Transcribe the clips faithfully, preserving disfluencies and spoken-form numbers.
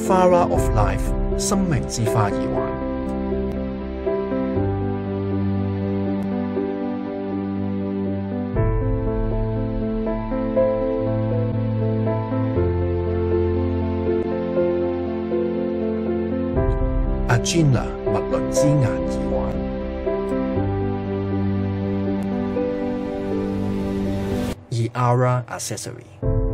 Flower of Life 生命之花耳環。Agena 脈輪之眼耳環。Eara Accessory。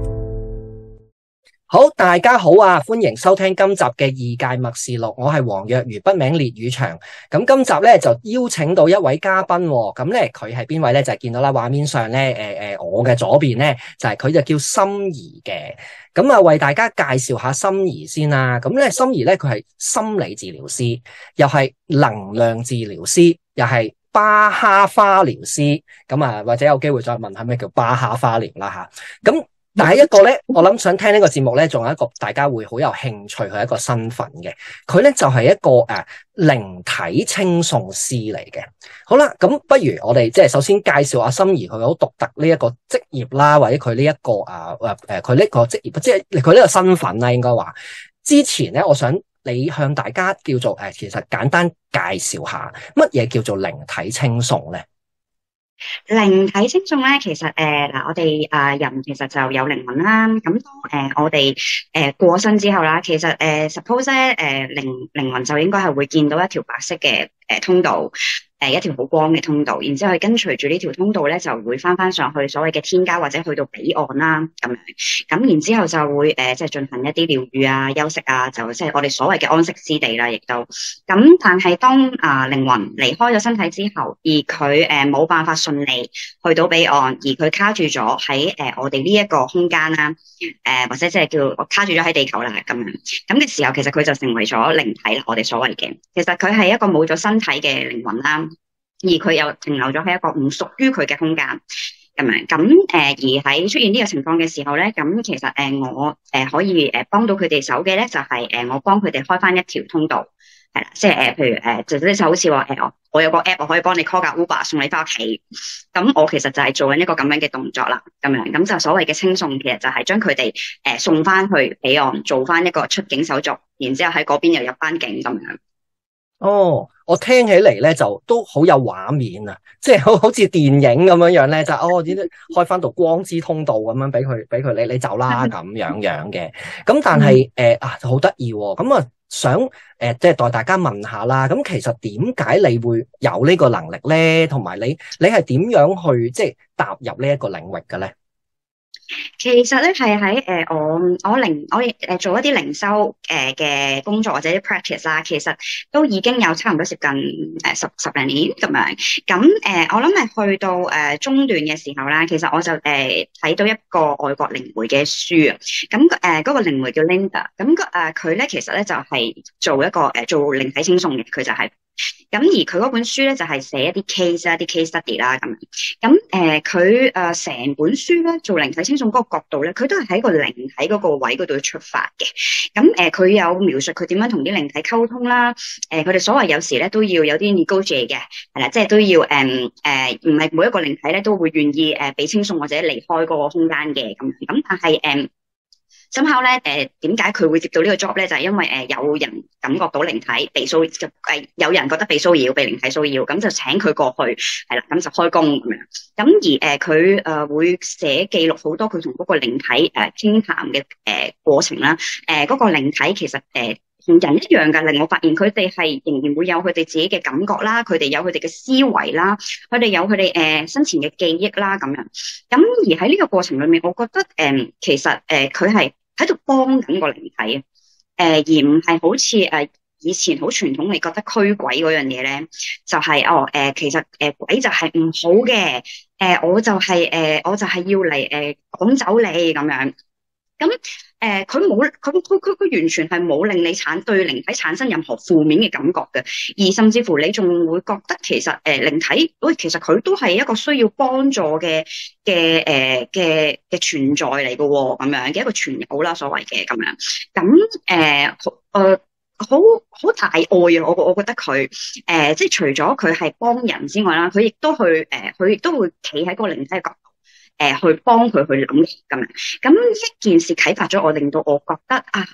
好，大家好啊！歡迎收聽今集嘅異界默示錄，我係黃若如筆名烈雨翔。咁今集咧就邀請到一位嘉賓，咁咧佢係邊位咧？就係、是、見到啦，畫面上咧，誒、呃、誒，我嘅左邊咧就係、是、佢就叫心怡嘅。咁啊，為大家介紹下心怡先啦。咁咧，心怡咧佢係心理治療師，又係能量治療師，又係巴哈花療師。咁啊，或者有機會再問下咩叫巴哈花療啦吓。咁第一個咧，我諗想聽呢個節目咧，仲有一個大家會好有興趣佢一個身份嘅，佢咧就係、是、一個誒靈體清送師嚟嘅。好啦，咁不如我哋即係首先介紹阿心怡佢好獨特呢一個職業啦，或者佢呢一個啊誒誒佢呢個職業，即係佢呢個身份啦，應該話之前咧，我想你向大家叫做誒，其實簡單介紹下乜嘢叫做靈體清送咧？ 靈體清送咧，其實誒嗱、呃，我哋誒、呃、人其實就有靈魂啦。咁當誒、呃、我哋誒、呃、過身之後啦，其實誒、呃、suppose 咧誒靈靈魂就應該係會見到一條白色嘅誒、呃、通道。誒一條好光嘅通道，然之後佢跟隨住呢條通道咧，就會翻翻上去所謂嘅天家或者去到彼岸啦，咁樣。咁然之後就會誒即係進行一啲療愈啊、休息啊，就即係我哋所謂嘅安息之地啦，亦都。咁但係當啊、呃、靈魂離開咗身體之後，而佢誒冇辦法順利去到彼岸，而佢卡住咗喺誒我哋呢一個空間啦，誒、呃、或者即係叫卡住咗喺地球啦，咁樣。咁嘅時候，其實佢就成為咗靈體啦，我哋所謂嘅。其實佢係一個冇咗身體嘅靈魂啦。而佢又停留咗喺一個唔屬於佢嘅空間咁樣，咁誒、呃、而喺出現呢個情況嘅時候咧，咁其實誒、呃、我誒、呃、可以誒幫到佢哋手嘅咧，就係、是、誒我幫佢哋開翻一條通道，係啦，即係誒譬如誒就即就好似話誒我有個 app 我可以幫你 call 架 Uber 送你翻屋企，咁我其實就係做緊一個咁樣嘅動作啦，咁樣咁就所謂嘅清送，其實就係將佢哋誒送翻去彼岸，做翻一個出境手續，然之後喺嗰邊又入翻境咁樣。 哦，我聽起嚟咧就都好有畫面啊，即係好好似電影咁樣樣咧，就哦，點開翻道光之通道咁樣俾佢俾佢你你走啦咁樣樣嘅。咁但係誒、呃、啊好得意喎，咁啊想誒、呃、即係代大家問下啦。咁其實點解你會有呢個能力咧？同埋你你係點樣去即係踏入呢一個領域嘅咧？ 其實咧係喺誒我我靈我誒、呃、做一啲靈修誒嘅工作或者啲 practice 啦，其實都已經有差唔多接近誒、呃、十十零年咁樣。咁誒、呃、我諗係去到誒、呃、中段嘅時候啦，其實我就誒睇、呃、到一個外國靈媒嘅書啊。咁誒嗰個靈媒叫 Linda，咁個誒佢咧其實咧就係、是、做一個誒、呃、做靈體清送嘅，佢就係、是。咁而佢嗰本書咧就係、是、寫一啲 case 啦、一啲 case study 啦咁樣。咁誒佢誒成本書咧做靈體清送嗰個角度咧，佢都係喺個靈體嗰個位嗰度出發嘅。咁誒佢有描述佢點樣同啲靈體溝通啦。誒佢哋所謂有時咧都要有啲 negotiate 嘅，係啦，即係都要誒誒唔係每一個靈體咧都會願意誒俾清送或者離開嗰個空間嘅咁。咁但係誒。呃深刻咧，誒點解佢會接到呢個 job 咧？就係、是、因為誒、呃、有人感覺到靈體被騷擾，誒、呃、有人覺得被騷擾，被靈體騷擾，咁就請佢過去，係啦，咁就開工咁樣。咁而誒佢誒會寫記錄好多佢同嗰個靈體誒傾談嘅誒過程啦。誒、呃、嗰、那個靈體其實誒同、呃、人一樣㗎，令我發現佢哋係仍然會有佢哋自己嘅感覺啦，佢哋有佢哋嘅思維啦，佢哋有佢哋誒生前嘅記憶啦咁樣。咁而喺呢個過程裏面，我覺得誒、呃、其實誒佢係喺度幫緊個靈體啊，誒、呃、而唔係好似誒、呃、以前好傳統你覺得驅鬼嗰樣嘢咧，就係、是、哦誒、呃、其實誒、呃、鬼就係唔好嘅，誒、呃、我就係、是、誒、呃、我就係要嚟誒趕走你咁樣。咁誒佢冇佢佢佢佢完全係冇令你產對靈體產生任何負面嘅感覺嘅，而甚至乎你仲會覺得其實誒、呃、靈體喂其實佢都係一個需要幫助嘅嘅誒嘅嘅存在嚟嘅喎，咁樣嘅一個存有啦，所謂嘅咁樣。咁誒誒好好大愛啊！我我覺得佢誒、呃、即係除咗佢係幫人之外啦，佢亦都去誒佢亦都會企喺個靈體嘅角度。誒、呃，去幫佢去諗咁樣，咁一件事啟發咗我，令到我覺得啊，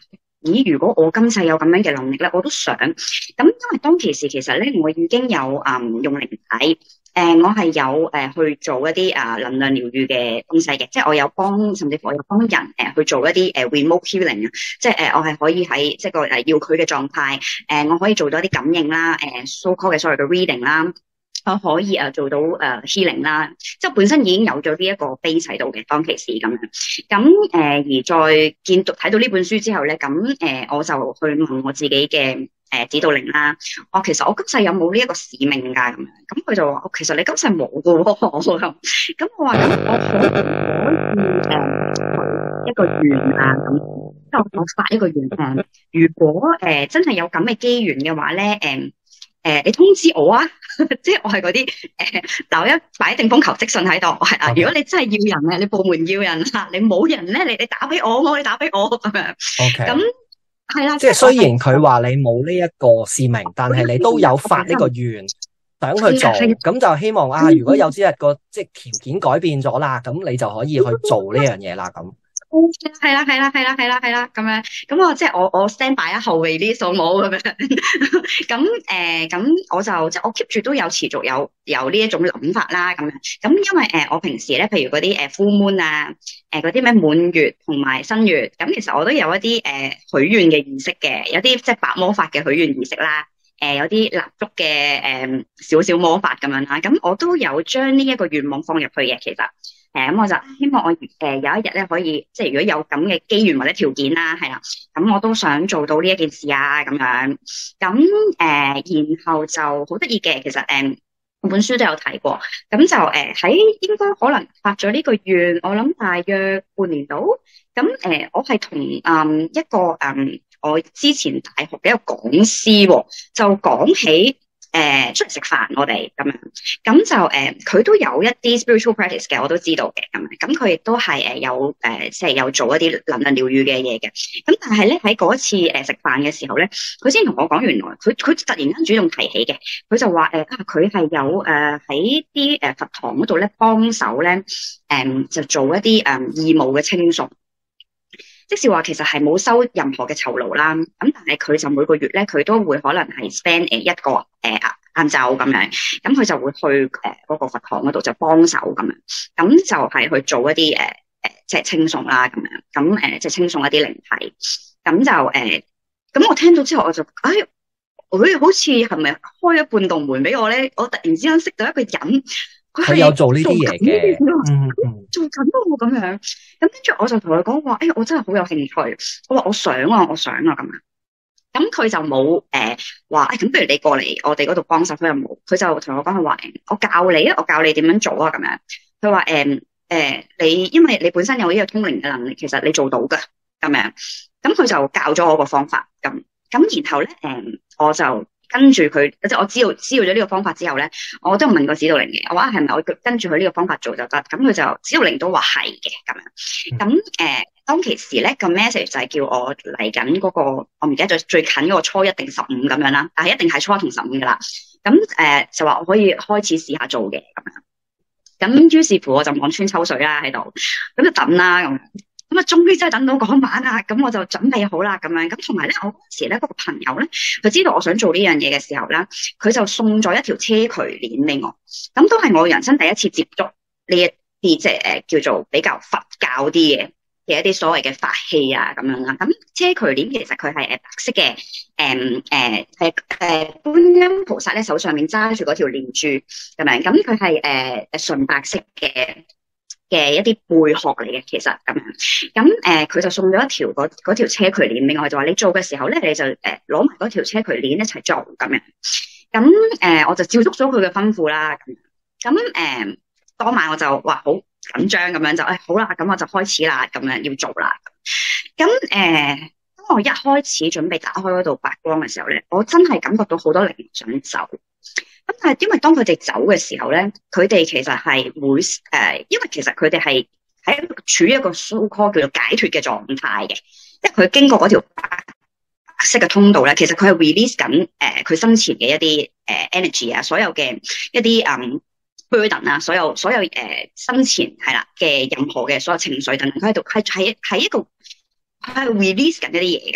咦，如果我今世有咁樣嘅能力咧，我都想。咁因為當其時其實咧，我已經有誒、嗯、用靈體。誒、呃，我係有誒、呃、去做一啲啊、呃、能量療愈嘅東西嘅，即係我有幫，甚至乎我有幫人誒、呃、去做一啲誒、呃、remote healing 啊，即係誒、呃、我係可以喺即係個誒要佢嘅狀態，誒、呃、我可以做到一啲感應啦，誒、呃、so call 嘅所謂嘅 reading 啦，我可以誒做到誒、呃、healing 啦，即係本身已經有咗呢一個 base 喺度嘅當其時咁樣，咁誒、呃、而再見到睇到呢本書之後咧，咁誒、呃、我就去問我自己嘅。誒、呃，指導靈啦，我、哦、其實我今世有冇呢一個使命噶咁樣，咁佢就話，其實你今世冇噶喎，咁，咁我話咁我可以誒、呃、一個願啊，咁，即係我發一個願誒，如果誒、呃、真係有咁嘅機緣嘅話咧，誒、呃、誒、呃、你通知我啊，即係我係嗰啲誒，嗱、呃、我一擺定封求職信喺度，係啊， Okay. 如果你真係要人咧，你部門要人啊，你冇人咧，你你打俾我，我你打俾我咁樣，咁。 Okay. 係啦， 即係雖然佢話你冇呢一個使命，但係你都有發呢個願想去做，咁就希望啊，如果有朝日個即係條件改變咗啦，咁你就可以去做呢樣嘢啦，咁。 係啦，係啦，係啦，係啦，係啦，咁樣，咁我即係我我 stand by 啊後備呢數冇咁樣，咁誒，咁、呃、我就即係我 keep 住都有持續有有呢一種諗法啦，咁樣，咁因為誒、呃、我平時咧，譬如嗰啲誒 full moon 啊，誒嗰啲咩滿月同埋新月，咁其實我都有一啲誒、呃、許願嘅儀式嘅，有啲即係白魔法嘅許願儀式啦，誒、呃、有啲蠟燭嘅誒少少魔法咁樣啦，咁我都有將呢一個願望放入去嘅，其實。誒咁、嗯、我就希望我誒、呃、有一日咧可以，即係如果有咁嘅機緣或者條件啦，係啦，咁我都想做到呢一件事啊，咁樣，咁誒、呃，然後就好得意嘅，其實誒、呃、本書都有睇過，咁就誒喺、呃、應該可能發咗呢個願，我諗大約半年度，咁誒、呃、我係同誒一個誒、呃、我之前大學嘅一個講師、哦，就講起。誒、呃，出嚟食飯我哋咁樣，咁就誒，佢、呃、都有一啲 spiritual practice 嘅，我都知道嘅咁樣，咁佢亦都係誒有誒，即係有做一啲能量療愈嘅嘢嘅。咁但係咧喺嗰次誒食飯嘅時候咧，佢先同我講，原來佢佢突然間主動提起嘅，佢就話誒啊，佢係有誒喺啲誒佛堂嗰度咧幫手咧，誒、呃、就做一啲誒、呃、義務嘅清掃。即是話其實係冇收任何嘅酬勞啦，咁但係佢就每個月咧，佢都會可能係 spend 誒一個誒晏晝咁樣，咁佢就會去誒嗰個佛堂嗰度就幫手咁樣，咁就係去做一啲誒誒即係清送啦咁樣，咁誒即係清送一啲靈體，咁就誒咁、呃、我聽到之後我就哎，佢好似係咪開咗半道門俾我咧？我突然之間識到一個人。 佢有做呢啲嘢嘅，嗯嗯， 做緊喎咁樣，咁跟住我就同佢講話，誒、哎，我真係好有興趣，我話我想啊，我想啊咁樣，咁佢就冇誒話，誒，咁、呃、不如你過嚟我哋嗰度幫手，佢又冇，佢就同我講佢話，誒，我教你啊，我教你點樣做啊咁樣，佢話誒誒，你因為你本身有呢個通靈嘅能力，其實你做到㗎咁樣，咁佢就教咗我個方法，咁咁然後咧，誒、呃，我就。跟住佢，即係我知道知道咗呢個方法之後咧，我都問過指導靈嘅，我話係咪我跟住佢呢個方法做就得？咁佢就指導靈都話係嘅咁樣。咁誒、呃，當其時咧個 message 就係叫我嚟緊嗰個，我唔記得咗最近嗰個初一定十五咁樣啦，但係一定係初一同十五噶啦。咁誒、呃、就話我可以開始試下做嘅咁樣。咁於是乎我就望穿秋水啦喺度，咁就等啦咁。咁啊，終於真係等到嗰晚啦，咁我就準備好啦，咁樣咁同埋咧，我嗰時咧嗰個朋友咧，佢知道我想做呢樣嘢嘅時候咧，佢就送咗一條車渠鏈俾我，咁都係我人生第一次接觸呢一啲即係誒叫做比較佛教啲嘅嘅一啲所謂嘅法器啊咁樣啦。咁車渠鏈其實佢係誒白色嘅，誒誒係誒觀音菩薩咧手上面揸住嗰條鏈珠咁樣，咁佢係誒誒純白色嘅。嘅一啲貝殼嚟嘅，其實咁樣，咁誒佢就送咗一條嗰嗰條車渠鏈俾我，就話你做嘅時候咧，你就誒攞埋嗰條車渠鏈一齊做咁樣，咁誒、呃、我就照足咗佢嘅吩咐啦，咁咁誒當晚我就話好緊張咁樣就誒、哎、好啦，咁我就開始啦，咁樣要做啦，咁誒、呃、當我一開始準備打開嗰道白光嘅時候咧，我真係感覺到好多靈想走。咁但係因為當佢哋走嘅時候咧，佢哋其實係會誒、呃，因為其實佢哋係喺處於一個 so call 叫做解脫嘅狀態嘅，因為佢經過嗰條白色嘅通道咧，其實佢係 release 緊誒佢生前嘅一啲誒、呃、energy 啊，所有嘅一啲嗯 burden 啊，所有所有誒、呃、生前係啦嘅任何嘅所有情緒等等，佢喺度係係係一個係 release 緊一啲嘢嘅。咁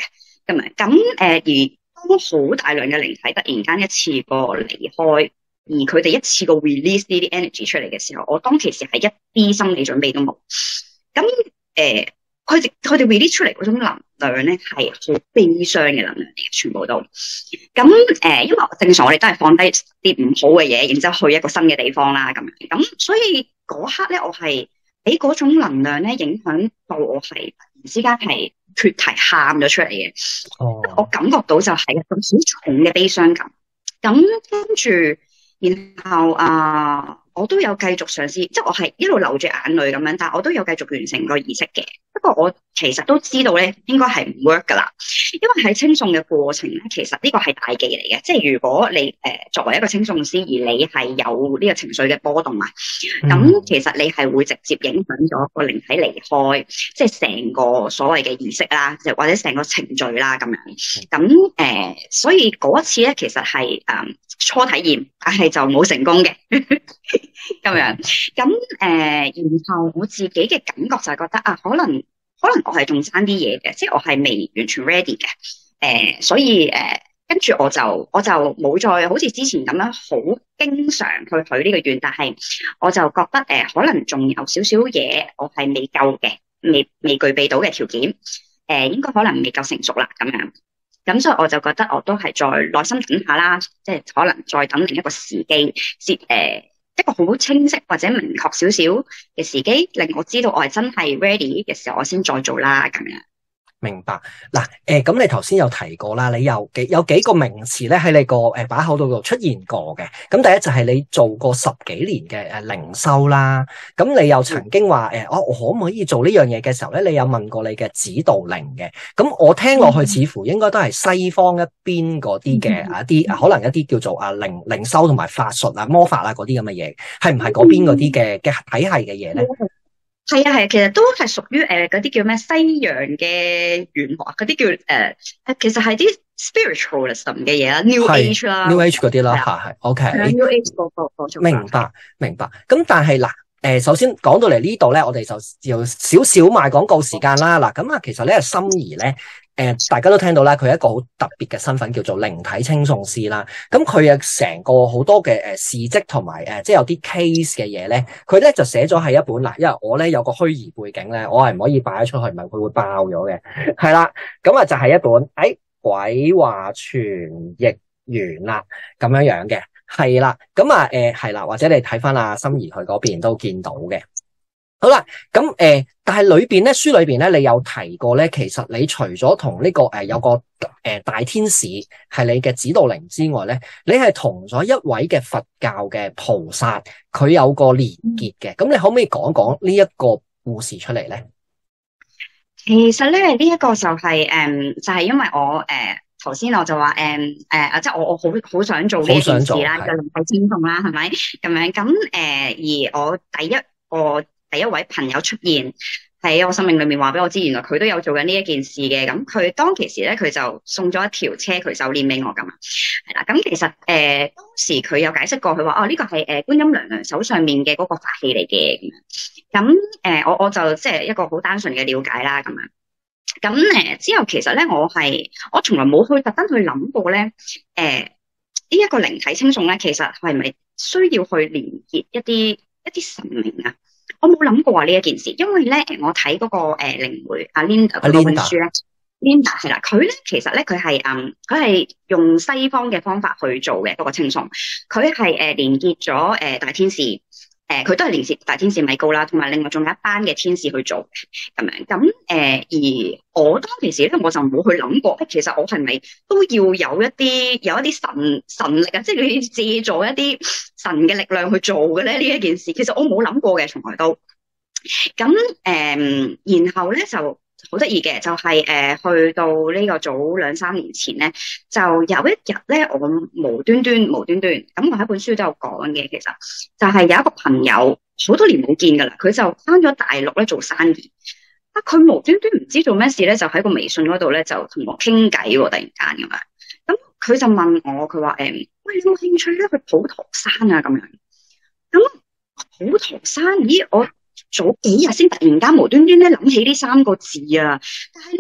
咁樣咁誒，而當好大量嘅靈體突然間一次過離開，而佢哋一次過 release 呢啲 energy 出嚟嘅時候，我當其時係一啲心理準備都冇。咁誒，佢哋佢哋 release 出嚟嗰種能量咧係好悲傷嘅能量嚟嘅，全部都。咁誒、呃，因為正常我哋都係放低啲唔好嘅嘢，然之後去一個新嘅地方啦，咁樣。咁所以嗰刻咧，我係俾嗰種能量咧影響到我係突然之間係決堤喊咗出嚟嘅。哦，我感覺到就係一種好重嘅悲傷感。咁跟住，然後啊。呃我都有繼續嘗試，即係我係一路流住眼淚咁樣，但係我都有繼續完成個儀式嘅。不過我其實都知道咧，應該係唔 work 噶啦，因為喺清送嘅過程咧，其實呢個係大忌嚟嘅。即係如果你誒、呃、作為一個清送師，而你係有呢個情緒嘅波動啊，咁、嗯、其實你係會直接影響咗個靈體離開，即係成個所謂嘅儀式啦，或者成個程序啦咁樣。咁誒、呃，所以嗰一次咧，其實係誒、呃、初體驗，但係就冇成功嘅。咁樣，咁誒、呃，然後我自己嘅感覺就係覺得啊，可能可能我係仲爭啲嘢嘅，即係我係未完全 ready 嘅，誒、呃，所以誒，跟、呃、住我就我就冇再好似之前咁樣好經常去許呢個願，但係我就覺得誒、呃，可能仲有少少嘢我係未夠嘅，未未具備到嘅條件，誒、呃，應該可能未夠成熟啦，咁樣，咁所以我就覺得我都係再耐心等下啦，即係可能再等另一個時機，先誒。呃一個好清晰或者明確少少嘅時機，令我知道我係真係 ready 嘅時候，我先再做啦，咁樣。 明白嗱，誒，咁、呃、你頭先有提過啦，你有幾有幾個名詞咧喺你個誒把口度出現過嘅。咁第一就係你做過十幾年嘅誒靈修啦，咁你又曾經話誒，我、呃、我可唔可以做呢樣嘢嘅時候咧，你有問過你嘅指導靈嘅。咁我聽落去似乎應該都係西方一邊嗰啲嘅一啲，可能一啲叫做啊靈靈修同埋法術啊魔法啊嗰啲咁嘅嘢，係唔係嗰邊嗰啲嘅嘅體系嘅嘢咧？ 係啊係啊，其實都係屬於誒嗰啲叫咩西洋嘅玄學，嗰啲叫誒、呃，其實係啲 spiritualism 嘅嘢啦 ，New Age 啦 ，New Age 嗰啲啦，係係，OK。New Age 嗰個嗰種。 明白明白。咁但係嗱，誒、呃，首先講到嚟呢度咧，我哋就要少少賣廣告時間啦。嗱，咁啊，其實咧，心儀咧。誒、呃，大家都聽到啦，佢係一個好特別嘅身份，叫做靈體清送師啦。咁佢有成個好多嘅誒事蹟同埋誒，即係有啲 case 嘅嘢咧，佢咧就寫咗係一本嗱，因為我咧有個虛擬背景咧，我係唔可以擺出去，唔係佢會爆咗嘅。係啦，咁啊就係一本誒、哎、鬼話傳譯員啦，咁樣樣嘅，係啦，咁啊誒係啦，或者你睇翻阿心儀佢嗰邊都見到嘅。好啦，咁誒、呃，但係裏邊咧，書裏邊咧，你有提過咧，其實你除咗同呢個誒、呃、有個誒、呃、大天使係你嘅指導靈之外咧，你係同咗一位嘅佛教嘅菩薩，佢有個連結嘅。咁你可唔可以講講呢一個故事出嚟咧？ 其實咧，呢、這、一個就係、是、誒、嗯，就係、是、因為我誒頭先我就話誒誒，即、呃、係、就是、我我好好想做呢件事啦，就靈體清送啦，係咪咁樣？咁誒、呃，而我第一個。第一位朋友出現喺我生命裏面，話俾我知，原來佢都有做緊呢一件事嘅。咁佢當其時咧，佢就送咗一條車佢手鏈俾我噶嘛。係啦，咁其實誒、呃、當時佢有解釋過，佢話哦呢、這個係誒、呃、觀音娘娘手上面嘅嗰個法器嚟嘅咁樣。咁誒、呃、我我就即係一個好單純嘅了解啦咁樣。咁誒之後其實咧，我係我從來冇去特登去諗過咧，誒呢一個靈體清送咧，其實係咪需要去連結一啲一啲神明啊？我冇諗過呢一件事，因為咧，我睇嗰、那個誒靈媒阿 Linda 嗰本書咧 ，Linda 係啦，佢咧其實咧佢係嗯佢係用西方嘅方法去做嘅嗰、那個清送，佢係誒連結咗誒、呃、大天使，誒、呃、佢都係連結大天使米高啦，同埋另外仲有一班嘅天使去做咁樣，咁誒、呃、而我當其時咧我就冇去諗過，誒其實我係咪都要有一啲有一啲神神力啊，即係你借助一啲神嘅力量去做嘅咧呢一件事，其實我冇諗過嘅，從來都咁誒、呃，然後咧就好得意嘅，就係、是、誒、呃、去到呢個早兩三年前咧，就有一日咧，我無端端無端端咁，我喺本書都有講嘅，其實就係有一個朋友好多年冇見噶啦，佢就返咗大陸咧做生意，啊佢無端端唔知做咩事咧，就喺個微信嗰度咧就同我傾偈喎，突然間咁樣，咁佢就問我，佢話誒，喂，你有冇興趣咧去普陀山啊咁樣？咁普陀山，咦我早幾日先突然間無端端咧諗起呢三個字啊，但係咧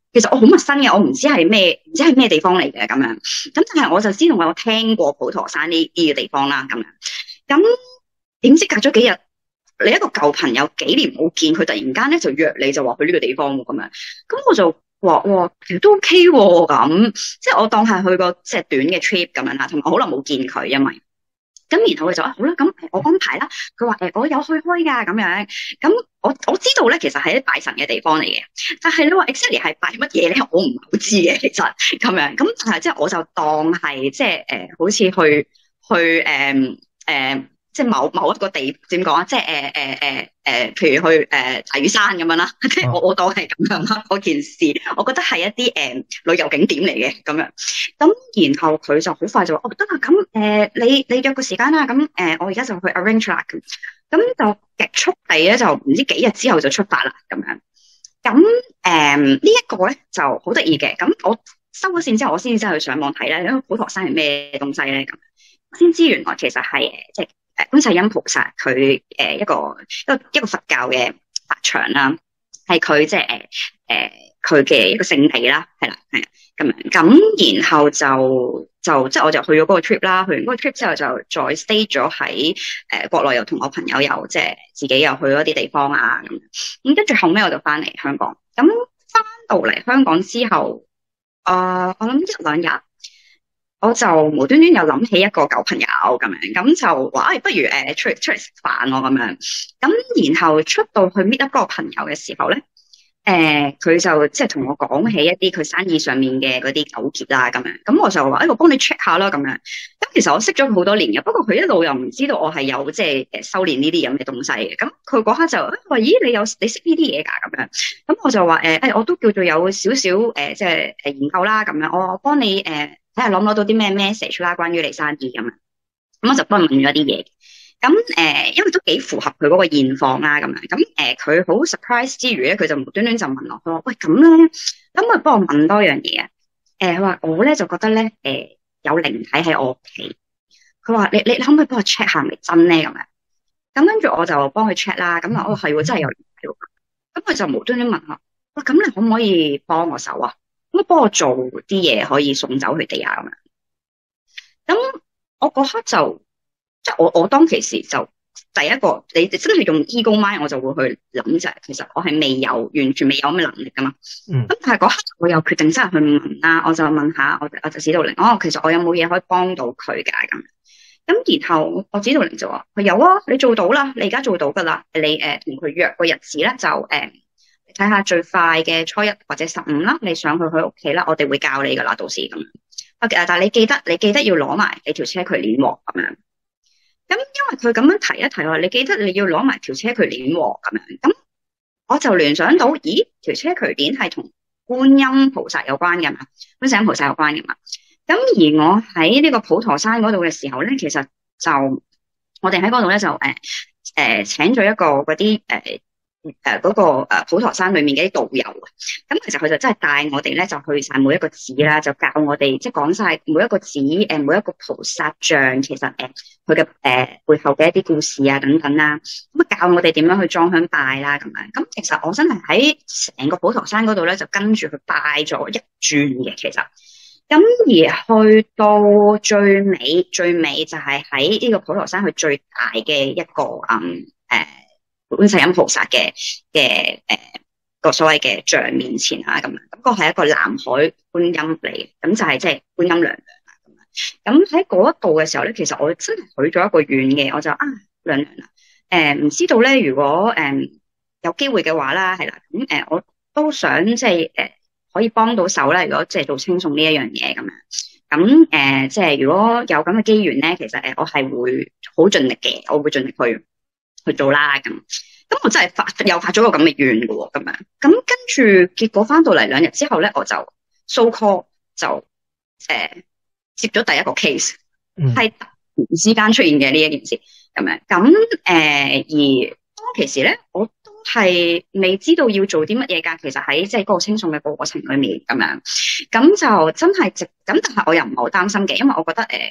其實我好陌生嘅，我唔知係咩，唔知係咩地方嚟嘅咁樣。咁但係我就知道我有聽過普陀山呢呢個地方啦，咁樣。咁點知隔咗幾日，你一個舊朋友幾年冇見，佢突然間咧就約你，就話去呢個地方咁樣。咁我就話哇，其實都 OK 喎，咁即係我當係去個即係短嘅 trip 咁樣啦，同埋好耐冇見佢，因為。咁然後佢就話好啦，咁我安排啦。佢話誒，我有去開噶咁樣。咁我我知道咧，其實係啲拜神嘅地方嚟嘅。但係你話 exactly 係拜乜嘢咧，我唔係好知嘅。其實咁樣，咁但係即係我就當係即係誒、呃，好似去去誒誒。呃呃即係某某一個地點講啊，即係誒誒誒誒，譬如去誒大嶼山咁樣啦，即係我我當係咁樣啦。嗰件事，我覺得係一啲誒、呃、旅遊景點嚟嘅咁樣。咁然後佢就好快就話：哦得啦，咁誒、呃、你你約個時間啦。咁誒、呃、我而家就去 arrange 啦。咁咁就極速地咧，就唔知幾日之後就出發啦。咁樣咁誒呢一個咧就好得意嘅。咁我收咗線之後，我先至真係去上網睇咧，因為普陀山係咩東西咧？咁先知原來其實係誒即係。誒觀世音菩薩佢誒一個一個一個佛教嘅佛場啦，係佢即係誒誒佢嘅一個聖地啦，係啦係啦咁樣咁，然後就就即係我就去咗嗰個 trip 啦，去完嗰個 trip 之後就再 stay 咗喺誒國內，又同我朋友又即係自己又去咗啲地方啊咁樣，咁跟住後尾我就翻嚟香港，咁翻到嚟香港之後，啊、呃、我諗一兩日。我就無端端又諗起一個舊朋友咁樣，咁就話誒、哎，不如誒、呃、出嚟出嚟食飯咯咁樣。咁然後出到去 meet up 嗰個朋友嘅時候咧，誒、呃、佢就即係同我講起一啲佢生意上面嘅嗰啲糾結啦咁樣。咁我就話誒、哎，我幫你 check 下啦咁樣。咁其實我識咗佢好多年嘅，不過佢一路又唔知道我係有即係誒修煉呢啲咁嘅東西嘅。咁佢嗰刻就話咦，你有你識呢啲嘢㗎咁樣。咁我就話誒誒，我都叫做有少少誒即係誒研究啦咁樣。我我幫你誒。呃睇下攞唔攞到啲咩 message 啦，關於你生意咁樣，咁我就幫佢問咗啲嘢。咁誒、呃，因為都幾符合佢嗰個現況啦，咁樣。咁誒，佢、呃、好 surprise 之餘咧，佢就無端端就問我，佢話：喂，咁咧，咁佢幫我問多樣嘢啊？誒、呃，佢話我咧就覺得咧，誒、呃，有靈體喺我屋企。佢話：你你你可唔可以幫我 check 下係咪真咧？咁樣。咁跟住我就幫佢 check 啦。咁啊，哦係喎，真係有靈體喎。咁佢就無端端問我：喂，咁你可唔可以幫我手啊？咁幫我做啲嘢可以送走佢哋啊咁樣。咁我嗰刻就即係我我當其時就第一個，你真係用 ego mind，我就會去諗就係其實我係未有完全未有咁嘅能力噶嘛。嗯。咁但係嗰刻我又決定真係去問啦，我就問下我我就指導靈，哦其實我有冇嘢可以幫到佢噶咁。咁然後我指導靈就話：佢有啊，你做到啦，你而家做到噶啦，你誒同佢約個日子咧就誒。呃睇下最快嘅初一或者十五啦，你上去佢屋企啦，我哋會教你噶啦，到時咁樣。啊，但係你記得，你記得要攞埋你條車佢鏈喎咁樣。咁因為佢咁樣提一提話，你記得你要攞埋條車佢鏈喎咁樣。咁我就聯想到，咦，條車佢鏈係同觀音菩薩有關嘅嘛，觀世音菩薩有關嘅嘛。咁而我喺呢個普陀山嗰度嘅時候咧，其實就我哋喺嗰度咧就誒誒、呃呃、請咗一個嗰啲誒。呃誒，嗰、呃那個誒、呃、普陀山裏面嘅啲導遊啊，咁其實佢就真係帶我哋咧，就去晒每一個寺啦，就教我哋即係講晒每一個寺誒、呃，每一個菩薩像，其實誒佢嘅誒背後嘅一啲故事啊等等啦，咁啊教我哋點樣去裝香拜啦咁樣。咁其實我真係喺成個普陀山嗰度咧，就跟住佢拜咗一轉嘅，其實。咁而去到最尾，最尾就係喺呢個普陀山佢最大嘅一個嗯誒。呃觀世音菩薩嘅嘅誒個所謂嘅像面前啊，咁樣咁個係一個南海觀音嚟嘅，咁就係即係觀音娘娘啊咁樣。咁喺嗰一度嘅時候咧，其實我真係許咗一個願嘅，我就啊娘娘啦，誒唔知道咧，如果誒、呃、有機會嘅話啦，係啦，咁、呃、誒我都想即係誒可以幫到手啦，如果即係做清送呢一樣嘢咁樣，咁誒即係如果有咁嘅機緣咧，其實誒我係會好盡力嘅，我會盡力去。去做啦咁，咁我真係發又發咗個咁嘅願嘅喎，咁樣，咁跟住結果翻到嚟兩日之後咧，我就 so call 就誒、呃、接咗第一個 case，係、嗯、突然之間出現嘅呢一件事咁樣，咁誒、呃、而當其時咧，我都係未知道要做啲乜嘢㗎，其實喺即係嗰個清送嘅過程裏面咁樣，咁就真係直咁，但係我又唔係好擔心嘅，因為我覺得誒。呃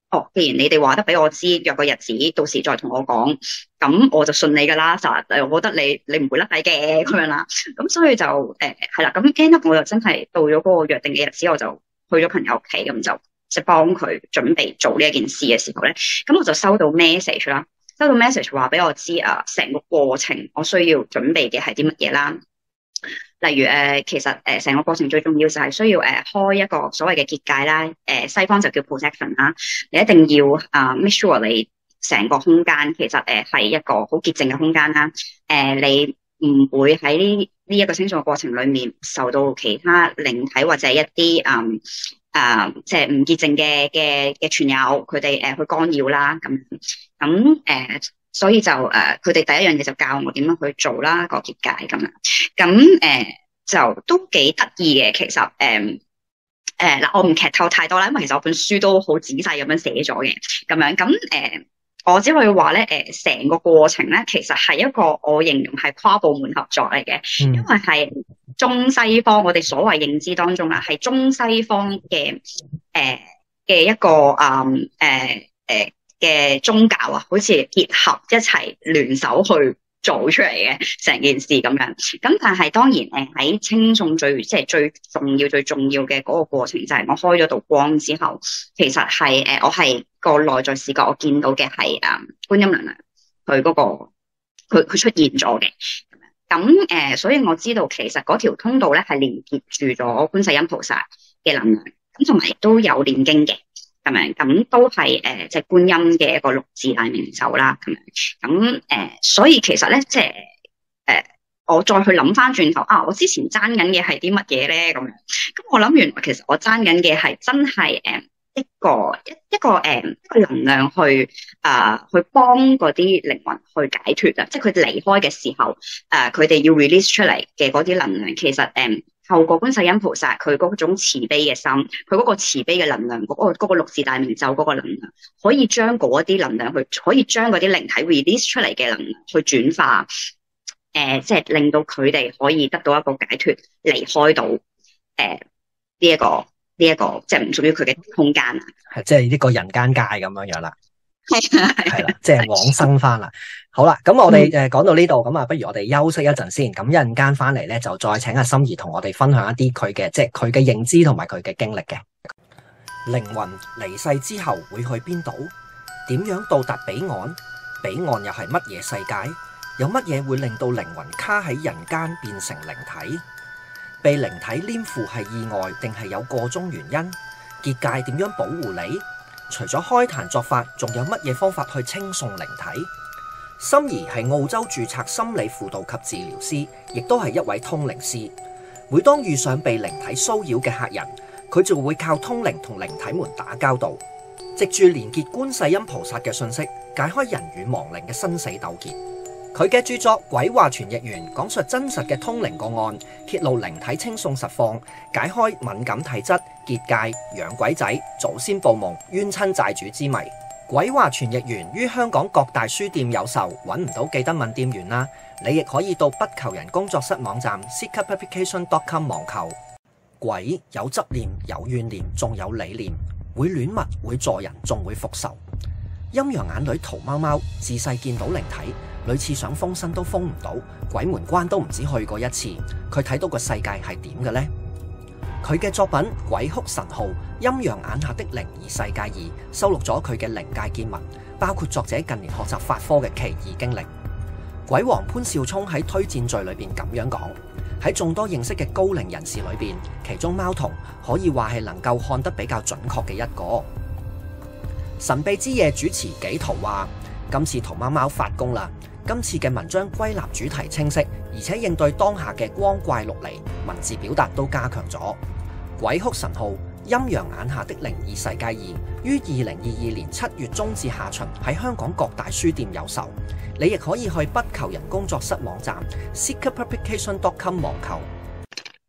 哦，既然你哋話得俾我知，約個日子，到時再同我講，咁我就信你噶啦。就誒，我覺得你你唔會甩底嘅咁樣啦。咁所以就誒係啦。咁 end up 我就真係到咗嗰個約定嘅日子，我就去咗朋友屋企，咁就即係幫佢準備做呢一件事嘅時候咧，咁我就收到 message 啦，收到 message 話俾我知啊，成個過程我需要準備嘅係啲乜嘢啦。例如誒、呃，其實誒成、呃、個過程最重要就係需要誒、呃、開一個所謂嘅結界啦，誒、呃、西方就叫 protection 啦，你一定要啊、呃、make sure 你成個空間其實誒係、呃、一個好潔淨嘅空間啦，誒、呃、你唔會喺呢呢一個清掃嘅過程裏面受到其他靈體或者一啲嗯啊即係唔潔淨嘅嘅嘅傳友佢哋誒去干擾啦，咁咁誒。所以就誒，佢、呃、哋第一樣嘢就教我點樣去做啦，個結界咁樣。咁誒、呃、就都幾得意嘅，其實誒誒嗱，我唔劇透太多啦，因為其實我本書都好仔細咁樣寫咗嘅，咁樣咁誒、呃，我只可以話咧誒，成、呃、個過程咧，其實係一個我形容係跨部門合作嚟嘅，嗯、因為係中西方我哋所謂認知當中啊，係中西方嘅誒嘅一個誒誒誒。呃呃嘅宗教啊，好似結合一齊聯手去做出嚟嘅成件事咁樣。咁但係當然誒喺清送最即係最重要最重要嘅嗰個過程就係我開咗道光之後，其實係誒、呃、我係個內在視覺，我見到嘅係誒觀音娘娘佢嗰個佢佢出現咗嘅。咁誒、呃，所以我知道其實嗰條通道咧係連結住咗觀世音菩薩嘅能量，咁同埋亦都有念經嘅。咁樣咁都係誒，即係觀音嘅一個六字大明咒啦。咁樣咁誒，所以其實咧，即係誒，我再去諗翻轉頭啊，我之前爭緊嘅係啲乜嘢咧？咁樣咁我諗原來其實我爭緊嘅係真係誒一個一一個誒一個能量去啊、呃、去幫嗰啲靈魂去解脫啊！即係佢哋離開嘅時候誒，佢、呃、哋要 release 出嚟嘅嗰啲能量，其實誒。呃透過觀世音菩薩佢嗰種慈悲嘅心，佢嗰個慈悲嘅能量，嗰、嗰個、嗰個六字大明咒嗰個能量，可以將嗰啲能量去，可以將嗰啲靈體 release 出嚟嘅能量去轉化，誒、呃，即係令到佢哋可以得到一個解脫，離開到誒呢一個呢一、呢個即係唔屬於佢嘅空間啊， 係即係呢個人間界咁樣樣啦。 係啊， 係啦，即係往生翻啦。好啦，咁我哋誒講到呢度，咁啊，不如我哋休息一陣先。咁一陣間翻嚟咧，就再請阿心怡同我哋分享一啲佢嘅，即係佢嘅認知同埋佢嘅經歷嘅。靈魂離世之後會去邊度？點樣到達彼岸？彼岸又係乜嘢世界？有乜嘢會令到靈魂卡喺人間變成靈體？被靈體黏附係意外定係有個中原因？結界點樣保護你？除咗開壇作法，仲有乜嘢方法去清送靈體？心怡係澳洲註冊心理輔導及治療師，亦都係一位通靈師。每當遇上被靈體騷擾嘅客人，佢就會靠通靈同靈體們打交道，藉住連結觀世音菩薩嘅信息，解開人與亡靈嘅生死糾結。佢嘅著作《鬼話傳譯員》講述真實嘅通靈個案，揭露靈體清送實況，解開敏感體質、結界、養鬼仔、祖先報夢、冤親債主之謎。《鬼話傳譯員》於香港各大書店有售，揾唔到記得問店員啦。你亦可以到不求人工作室網站 seek up publication dot com 網購。鬼有執念、有怨念，仲有理念，會戀物、會助人，仲會復仇。陰陽眼女陶貓貓自細見到靈體，類似想封身都封唔到，鬼門關都唔止去過一次。佢睇到個世界係點嘅呢？佢嘅作品《鬼哭神號》陰陽眼下的靈異世界二收錄咗佢嘅靈界見聞，包括作者近年學習法科嘅奇異經歷。鬼王潘少聰喺推薦序裏邊咁樣講：喺眾多認識嘅高靈人士裏邊，其中貓童可以話係能夠看得比較準確嘅一個。神秘之夜主持紀陶話：今次陶貓貓發功啦！今次嘅文章歸納主題清晰，而且應對當下嘅光怪陸離，文字表達都加強咗。鬼哭神號陰陽眼下的靈異世界二於二零二二年七月中至下旬喺香港各大書店有售，你亦可以去不求人工作室網站 seek up publication dot com 網購。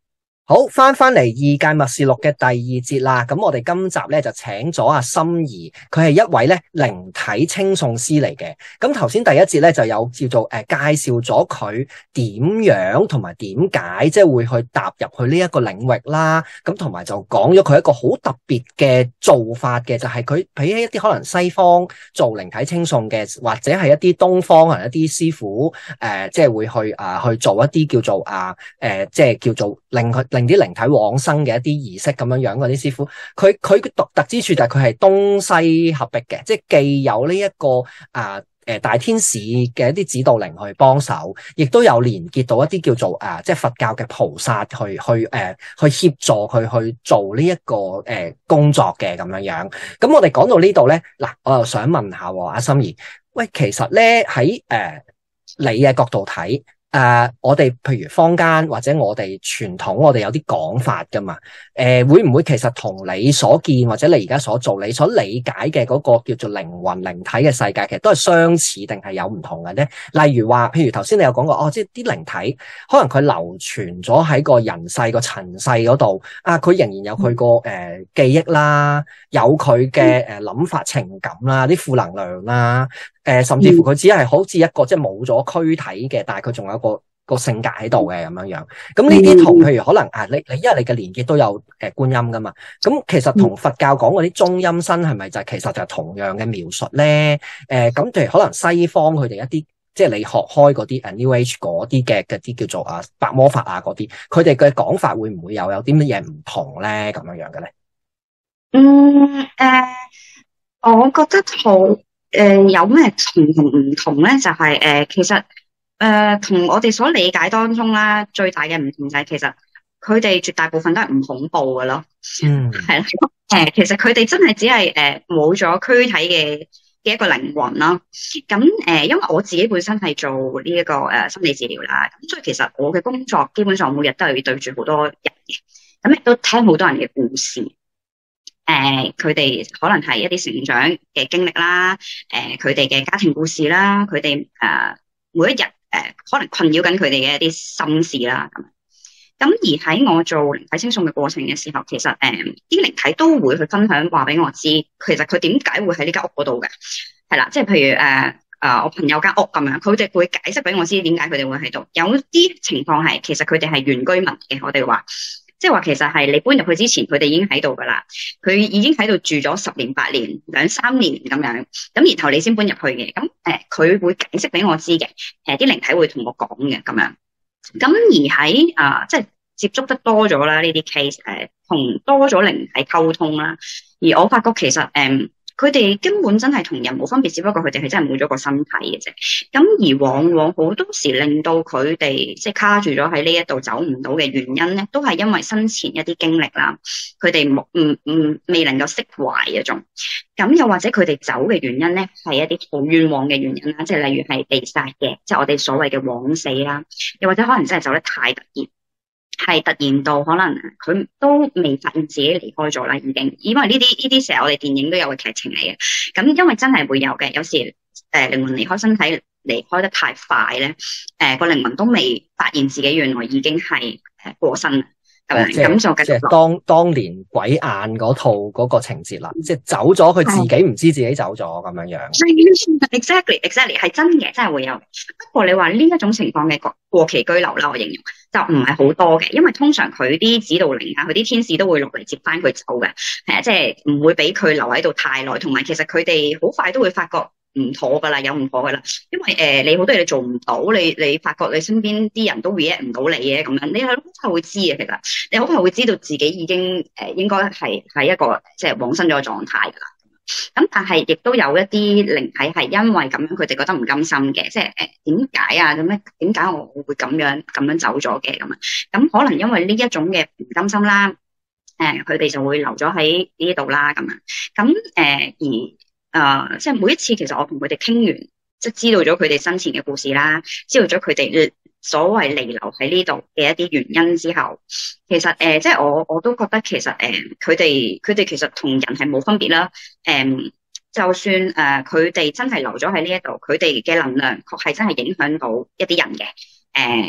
好，翻翻嚟異界默示錄嘅第二節啦。咁我哋今集咧就請咗阿心怡，佢係一位咧靈體清送師嚟嘅。咁頭先第一節咧就有叫做誒、呃、介紹咗佢點樣同埋點解即係會去踏入去呢一個領域啦。咁同埋就講咗佢一個好特別嘅做法嘅，就係佢比起一啲可能西方做靈體清送嘅，或者係一啲東方可能一啲師傅誒、呃，即係會去啊、呃、去做一啲叫做啊誒、呃，即係叫做令佢令啲靈體往生嘅一啲儀式咁樣樣嗰啲師傅，佢佢獨特之處就係佢係東西合璧嘅，即係既有呢、這、一個啊誒、呃、大天使嘅一啲指導靈去幫手，亦都有連結到一啲叫做啊即係佛教嘅菩薩去去誒、呃、去協助佢去做呢、這、一個誒、呃、工作嘅咁樣樣。咁我哋講到呢度咧，嗱我又想問下阿心怡，喂，其實咧喺誒你嘅角度睇。誒、uh，我哋譬如坊間或者我哋傳統，我哋有啲講法噶嘛？誒、呃，會唔會其實同你所見或者你而家所做、你所理解嘅嗰個叫做靈魂靈體嘅世界，其實都係相似定係有唔同嘅咧？例如話，譬如頭先你有講過，哦，即係啲靈體可能佢流傳咗喺個人世個塵世嗰度，啊，佢仍然有佢個誒記憶啦，有佢嘅誒諗法、情感啦，啲負能量啦。誒、呃，甚至乎佢只係好似一個即係冇咗軀體嘅，但係佢仲有個個性格喺度嘅咁樣樣。咁呢啲同譬如可能啊，你你因為你嘅連結都有誒、呃、觀音噶嘛，咁其實同佛教講嗰啲中陰身係咪就係、其實就係同樣嘅描述咧？誒、呃，咁譬如可能西方佢哋一啲即係你學開嗰啲誒 New Age 嗰啲嘅嗰啲叫做啊白魔法啊嗰啲，佢哋嘅講法會唔會又有啲乜嘢唔同咧？咁樣樣嘅咧？ 嗯，誒、呃，我覺得好。誒、呃，有咩同同唔同咧？就係、是、誒、呃，其實誒，同、呃、我哋所理解當中啦，最大嘅唔同就係其實佢哋絕大部分都係唔恐怖嘅咯。嗯，係啦。誒、呃，其實佢哋真係只係誒冇咗軀體嘅嘅一個靈魂啦。咁誒、呃，因為我自己本身係做呢、這、一個誒、呃、心理治療啦，咁所以其實我嘅工作基本上每日都係要對住好多人嘅，咁亦都聽好多人嘅故事。誒，佢哋、呃、可能係一啲成長嘅經歷啦，誒、呃，佢哋嘅家庭故事啦，佢哋誒每一日誒、呃、可能困擾緊佢哋嘅一啲心事啦，咁。咁而喺我做靈體清送嘅過程嘅時候，其實誒啲靈體都會去分享話俾我知，其實佢點解會喺呢間屋嗰度嘅，係啦，即係譬如誒誒、呃呃、我朋友間屋咁樣，佢哋會解釋俾我知點解佢哋會喺度。有啲情況係其實佢哋係原居民嘅，我哋話。即係話其實係你搬入去之前，佢哋已經喺度噶啦，佢已經喺度住咗十年、八年、兩三年咁樣，咁然後你先搬入去嘅，咁誒佢會解釋俾我知嘅，誒啲靈體會同我講嘅咁樣，咁而喺啊、呃、即係接觸得多咗啦呢啲 case，誒同多咗靈體溝通啦，而我發覺其實誒。呃佢哋根本真係同人冇分別，只不過佢哋係真係冇咗個身體嘅啫。咁而往往好多時令到佢哋即係卡住咗喺呢一度走唔到嘅原因咧，都係因為生前一啲經歷啦，佢哋冇唔唔未能夠釋懷嗰種。咁又或者佢哋走嘅原因咧，係一啲好冤枉嘅原因啦，即係例如係被殺嘅，即係我哋所謂嘅枉死啦，又或者可能真係走得太突然。係突然到可能佢都未發現自己離開咗啦，已經，因為呢啲呢啲成日我哋電影都有嘅劇情嚟嘅。咁因為真係會有嘅，有時誒、呃、靈魂離開身體離開得太快咧，誒個靈魂都未發現自己原來已經係誒過身啦。咁咁就繼續。即係當當年鬼眼嗰套嗰個情節啦，即係走咗，佢自己唔知自己走咗咁樣樣。Exactly, exactly 係真嘅，真係會有。不過你話呢一種情況嘅過過期居留啦，我形容就唔係好多嘅，因為通常佢啲指導靈啊，佢啲天使都會落嚟接翻佢走嘅，係啊，即係唔會俾佢留喺度太耐。同埋其實佢哋好快都會發覺唔妥噶啦，有唔妥噶啦，因為誒、呃、你好多嘢你做唔到，你你發覺你身邊啲人都 react 唔到你嘅咁樣，你係好快會知嘅。其實你好快會知道自己已經誒、呃、應該係喺一個即係往生咗嘅狀態噶啦。咁但係亦都有一啲靈體係因為咁樣，佢哋覺得唔甘心嘅，即係誒點解啊？咁樣點解我會咁樣咁樣走咗嘅咁啊？咁可能因為呢一種嘅唔甘心啦，誒佢哋就會留咗喺呢度啦咁樣。咁誒、呃、而誒、呃、即係每一次，其實我同佢哋傾完，即係知道咗佢哋生前嘅故事啦，知道咗佢哋所謂彌留喺呢度嘅一啲原因之後，其實誒、呃，即係我我都覺得其實誒，佢哋佢哋其實同人係冇分別啦。誒、呃，就算誒佢哋真係留咗喺呢一度，佢哋嘅能量確係真係影響到一啲人嘅。誒、呃，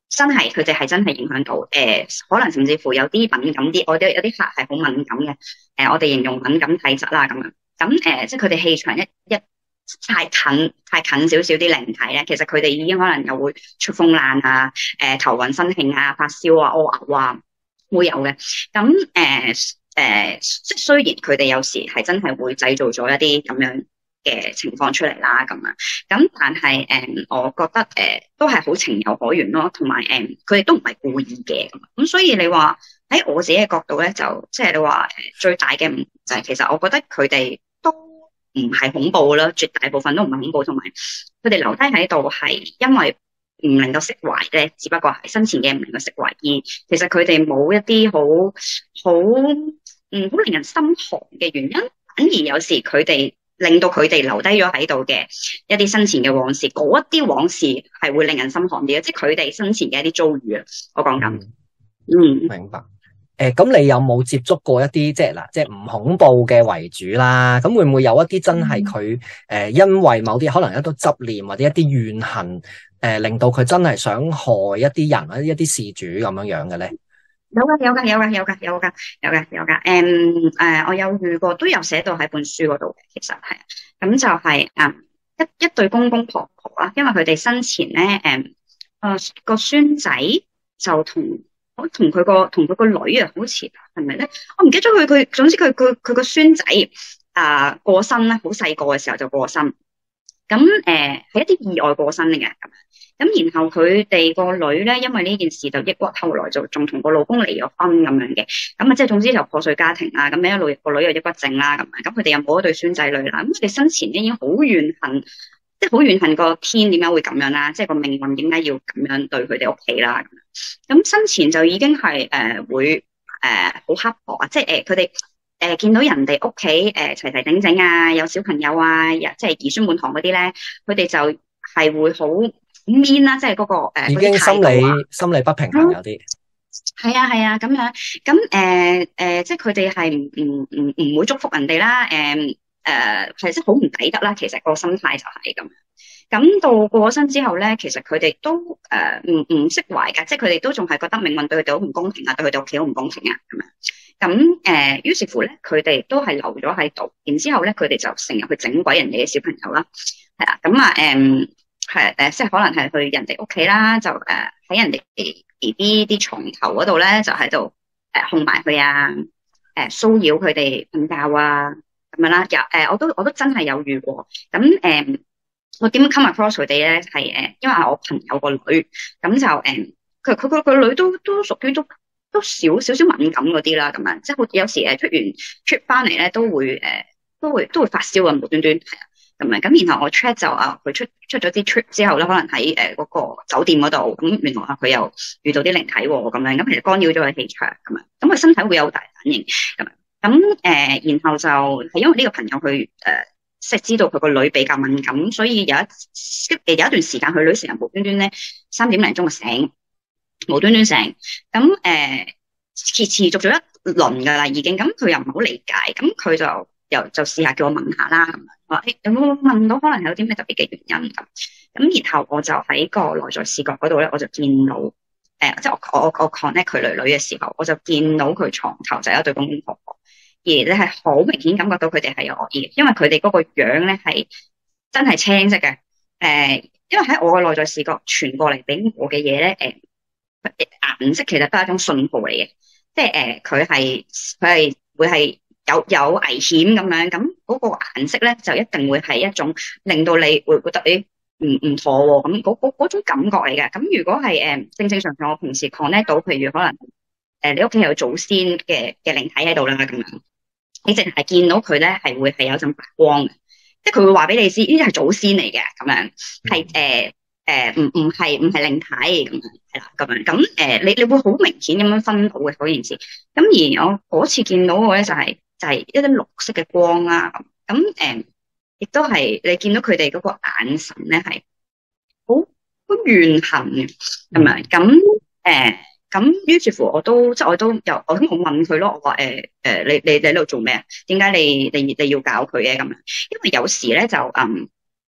真係佢哋係真係影響到，誒、呃，可能甚至乎有啲敏感啲，我哋有啲客係好敏感嘅，誒、呃，我哋形容敏感體質啦咁樣，咁誒、呃，即係佢哋氣場一一太近太近少少啲靈體咧，其實佢哋已經可能又會出風爛啊，誒、呃，頭暈身㷫啊，發燒啊，屙嘔啊，會有嘅，咁誒誒，即係雖然佢哋有時係真係會製造咗一啲咁樣嘅情況出嚟啦，咁樣，咁但係誒、嗯，我覺得誒、呃、都係好情有可原咯，同埋誒佢哋都唔係故意嘅，咁咁所以你話喺我自己嘅角度咧，就即係你話誒最大嘅唔就係其實我覺得佢哋都唔係恐怖啦，絕大部分都唔係恐怖，同埋佢哋留低喺度係因為唔能夠釋懷咧，只不過係生前嘅唔能夠釋懷，而其實佢哋冇一啲好好嗯好令人心寒嘅原因，反而有時佢哋。令到佢哋留低咗喺度嘅一啲生前嘅往事，嗰一啲往事係會令人心寒啲嘅，即係佢哋生前嘅一啲遭遇啊。我講緊，嗯， 明白。誒、呃，咁你有冇接觸過一啲即係嗱，即係唔恐怖嘅為主啦？咁會唔會有一啲真係佢誒，因為某啲可能一啲執念或者一啲怨恨，誒、呃，令到佢真係想害一啲人或者一啲事主咁樣樣嘅咧？ 有噶有噶有噶有噶有噶有噶有噶，誒誒、呃，我有遇過，都有寫到喺本書嗰度嘅，其實係，咁就係、是、誒一一對公公婆婆啦，因為佢哋生前咧，誒、呃，誒個孫仔就同我同佢個同佢個女啊，好似係咪咧？我唔記得咗佢佢，總之佢佢佢個孫仔啊、呃、過身咧，好細個嘅時候就過身，咁誒係一啲意外過身嚟嘅。咁然後佢哋個女咧，因為呢件事就抑鬱，後來就仲同個老公離咗婚咁樣嘅。咁啊，即係總之就破碎家庭啦。咁一路個女又抑鬱症啦，咁咁佢哋又冇一對孫仔女啦。咁佢哋生前咧已經好怨恨，即係好怨恨個天點解會咁樣啦，即係個命運點解要咁樣對佢哋屋企啦。咁生前就已經係誒、呃、會誒好、呃、刻薄啊，即係誒佢哋誒見到人哋屋企誒齊齊整整啊，有小朋友啊，即係兒孫滿堂嗰啲咧，佢哋就係會好。面啦，即係嗰個誒， 已經心理心理不平衡有啲， 係啊係啊咁樣，咁誒誒，即係佢哋係唔唔唔唔會祝福人哋啦，誒誒係即係好唔抵得啦，其實個心態就係咁。咁到過咗身之後咧，其實佢哋都誒唔唔釋懷噶，即係佢哋都仲係覺得命運對佢哋好唔公平啊，對佢哋屋企好唔公平啊咁樣。咁誒，於是乎咧，佢哋都係留咗喺度，然之後咧，佢哋就成日去整鬼人哋嘅小朋友啦，係啊，咁啊誒。係誒，即係可能係去人哋屋企啦，就誒喺、呃、人哋 B B 啲床頭嗰度咧，就喺度誒控埋佢啊，誒騷擾佢哋瞓覺啊咁樣啦。有誒、呃，我都我都真係有遇過。咁誒、呃，我點樣 come across 佢哋咧？係誒、呃，因為我朋友個女，咁就誒，佢佢佢個女都都屬於都都少少少敏感嗰啲啦，咁樣即係好有時誒出完 trip 翻嚟咧，都會誒、呃、都會都會發燒啊，無端端係啊。咁樣，咁然後我 check 就啊，佢出出咗啲 trip 之後咧，可能喺誒嗰個酒店嗰度，咁原來啊佢又遇到啲靈體喎，咁樣，咁其實干擾咗佢氣場咁樣，咁佢身體會有大反應咁樣，咁誒、呃，然後就係因為呢個朋友佢誒，即係知道佢個女比較敏感，所以有一誒有一段時間佢女成日無端端咧三點零鐘就醒，無端端醒，咁誒持持續咗一輪噶啦已經，咁佢又唔係好理解，咁佢就。又就試下叫我問下啦，咁樣話誒有冇問到可能有啲咩特別嘅原因咁，咁然後我就喺個內在視覺嗰度咧，我就見到誒、呃，即係我我我 connect 佢女女嘅時候，我就見到佢床頭就有一對公公婆婆，而你係好明顯感覺到佢哋係有惡意嘅，因為佢哋嗰個樣咧係真係青色嘅，誒、呃，因為喺我嘅內在視覺傳過嚟俾我嘅嘢咧，誒、呃，顏色其實都係一種信號嚟嘅，即係誒，佢係佢係會係。有有危險咁樣，咁嗰個顏色咧就一定會係一種令到你會覺得誒唔唔妥喎，咁嗰嗰嗰種感覺嚟嘅。咁如果係誒正正常常，我平時 connect 到，譬如可能誒、呃、你屋企有祖先嘅嘅靈體喺度啦，咁樣你淨係見到佢咧係會係有一陣白光嘅，即係佢會話俾你知呢啲係祖先嚟嘅，咁樣係誒誒唔唔係唔係靈體咁樣係啦，咁樣咁誒、呃、你你會好明顯咁樣分到嘅嗰件事。咁而我嗰次見到嘅咧就係、是。就係一啲綠色嘅光啦，咁咁誒，亦都係你見到佢哋嗰個眼神咧係好好怨恨嘅，係咪？咁誒，咁於是乎我都即係我都有我都冇問佢咯，我話誒誒，你你你喺度做咩啊？點解你你你要搞佢嘅咁樣？因為有時咧就嗯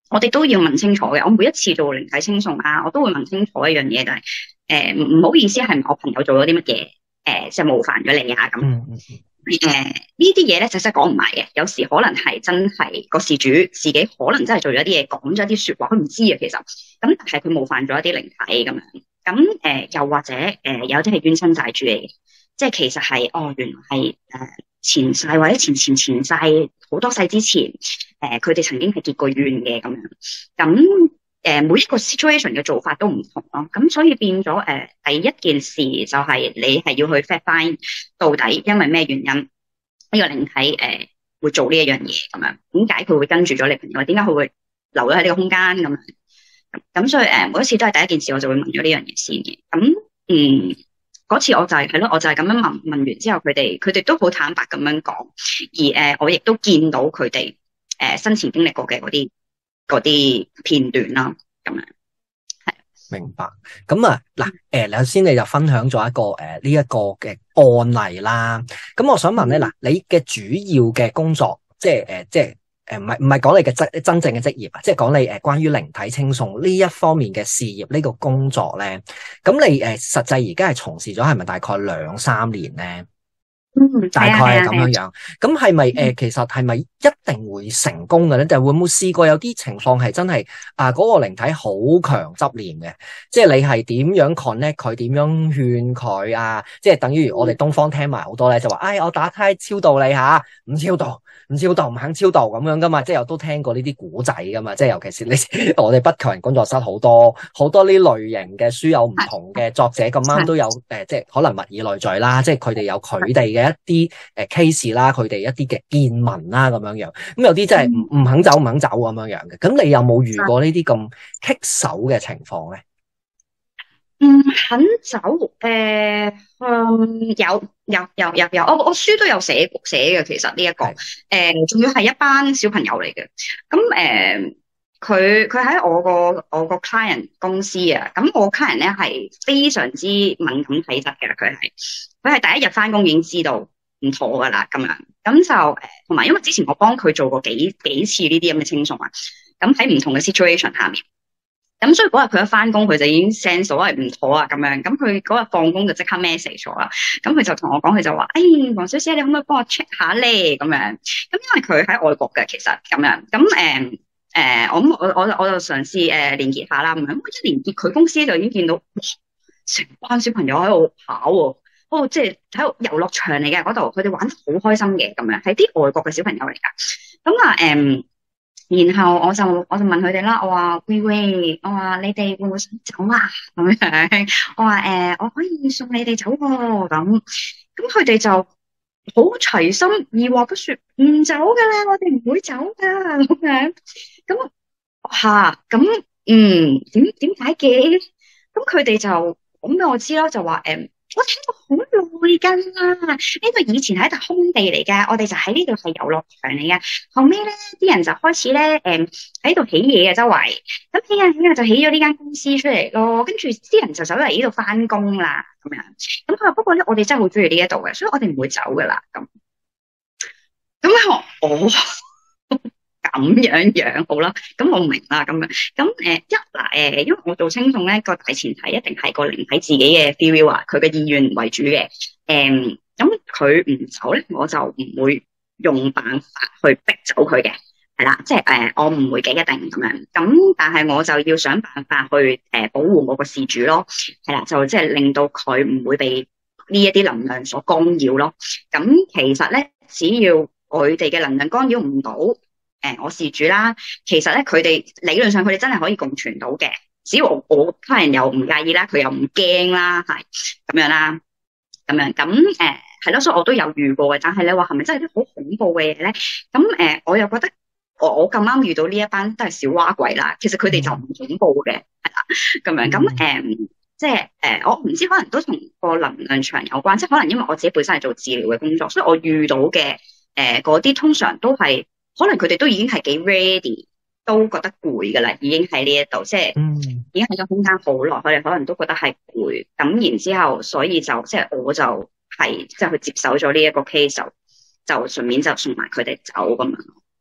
我哋都要問清楚嘅。我每一次做靈體清送啊，我都會問清楚一樣嘢，就係誒唔唔好意思，係咪我朋友做咗啲乜嘢誒，即係冒犯咗你啊咁。 嗯嗯誒呢啲嘢咧就真係講唔埋嘅，有時可能係真係個事主自己可能真係做咗啲嘢，講咗啲說話，佢唔知啊其實，咁但係佢冒犯咗一啲靈體咁樣，咁誒、呃、又或者誒、呃、有啲係冤親債主嚟嘅，即係其實係哦原來係誒、呃、前世或者前前前世好多世之前，誒佢哋曾經係結過怨嘅咁樣，咁。誒、呃，每一個 situation 嘅做法都唔同咯，咁所以變咗誒、呃，第一件事就係你係要去 fact find 到底因為咩原因呢、這個靈體誒、呃、會做呢一樣嘢咁樣，點解佢會跟住咗你朋友？點解佢會留咗喺呢個空間咁樣？咁所以誒、呃，每一次都係第一件事，我就會問咗呢樣嘢先嘅。咁嗯，嗰次我就係係咯，我就係咁樣問，問完之後，佢哋佢哋都好坦白咁樣講，而誒、呃、我亦都見到佢哋誒生前經歷過嘅嗰啲。嗰啲片段啦，咁樣係明白。咁啊，嗱，誒，頭先你就分享咗一個誒呢一個嘅案例啦。咁我想問咧，嗱、嗯，你嘅主要嘅工作，即係誒、呃，即係誒，唔係唔係講你嘅真真正嘅職業啊，即係講你誒關於靈體清送呢一方面嘅事業呢個工作咧。咁你誒、呃、實際而家係從事咗係咪大概兩三年咧？ 嗯， 大概係咁樣樣，咁係咪誒，其實係咪一定會成功嘅咧？就係會唔會試過有啲情況係真係啊？嗰、那個靈體好強執念嘅，即係你係點樣 connect 佢，點樣勸佢啊？即係等於我哋東方聽埋好多咧，就話，哎，我打胎超度你吓，唔超度，唔超度，唔肯超度咁樣噶嘛？即係我都聽過呢啲古仔噶嘛？即係尤其是你我哋不求人工作室好多好多呢類型嘅書，有唔同嘅作者咁啱都有誒、呃，即係可能物以類聚啦，即係佢哋有佢哋嘅一啲誒 case 啦，佢哋一啲嘅見聞啦，咁樣樣，咁有啲真係唔唔肯走唔肯走咁樣樣嘅，咁你有冇遇過呢啲咁棘手嘅情況咧？ 唔肯走誒、呃，嗯，有有有有有，我我書都有寫寫嘅，其實呢、這、一個誒，仲、呃、要係一班小朋友嚟嘅，咁誒，佢佢喺我個我個 client 公司啊，咁我 client 咧係非常之敏感體質嘅，佢係佢係第一日翻工已經知道唔妥噶啦，咁樣，咁就誒，同埋因為之前我幫佢做過幾幾次呢啲咁嘅清送啊，咁喺唔同嘅 situation 下面。咁所以嗰日佢一翻工，佢就已經 sense 到係唔妥啊咁樣。咁佢嗰日放工就即刻 message 咗啦。咁佢就同我講，佢就話：哎，黃小姐，你可唔可以幫我 check 下咧？咁樣。咁因為佢喺外國嘅，其實咁樣。咁誒誒，我我我我就嘗試誒連結下啦。咁樣一連結，佢公司就已經見到，哇！成班小朋友喺度跑喎，哦，即係喺度遊樂場嚟嘅嗰度，佢哋玩得好開心嘅咁樣，係啲外國嘅小朋友嚟㗎。咁啊誒。然後我就我就問佢哋啦，我話喂喂，我話你哋會唔會想走啊？咁樣，我話誒、呃，我可以送你哋走喎、啊。咁咁佢哋就好齊心，二話不說唔走噶啦，我哋唔會走噶咁樣。咁吓咁嗯點點解嘅？咁佢哋就講俾我知咯，就話誒。嗯我聽過好耐噶啦，呢度以前係一笪空地嚟噶，我哋就喺呢度係遊樂場嚟噶。後尾咧，啲人就開始咧，誒喺度起嘢嘅周圍，咁起下起下就起咗呢間公司出嚟咯。跟住啲人就走嚟呢度翻工啦，咁樣。咁佢話不過咧，我哋真係好中意呢一度嘅，所以我哋唔會走噶啦。咁咁我我。咁樣樣好啦，咁我明啦，咁樣咁誒一嗱誒，因為我做清送咧個大前提一定係個靈體自己嘅 feel 啊，佢嘅意願為主嘅，誒咁佢唔走咧，我就唔會用辦法去逼走佢嘅，係啦，即係誒、呃、我唔會嘅一定咁樣，咁但係我就要想辦法去誒、呃、保護我個事主咯，係啦，就即係令到佢唔會被呢一啲能量所干擾咯，咁其實咧只要佢哋嘅能量干擾唔到。誒、呃，我事主啦，其實咧，佢哋理論上佢哋真係可以共存到嘅，只要我我家人又唔介意啦，佢又唔驚啦，係咁樣啦，咁樣咁誒係咯，所以我都有遇過嘅，但係你話係咪真係啲好恐怖嘅嘢咧？咁誒、呃，我又覺得我我咁啱遇到呢一班都係小蛙鬼啦，其實佢哋就唔恐怖嘅，係啦，咁樣咁誒、呃，即係誒、呃，我唔知可能都同個能量場有關，即係可能因為我自己本身係做治療嘅工作，所以我遇到嘅誒嗰啲通常都係。可能佢哋都已經係幾 ready，都覺得攰噶啦，已經喺呢一度，即係已經喺咗空間好耐，佢哋可能都覺得係攰，咁然之後，所以就即係我就係即係去接手咗呢一個 case，就就順便就送埋佢哋走咁樣。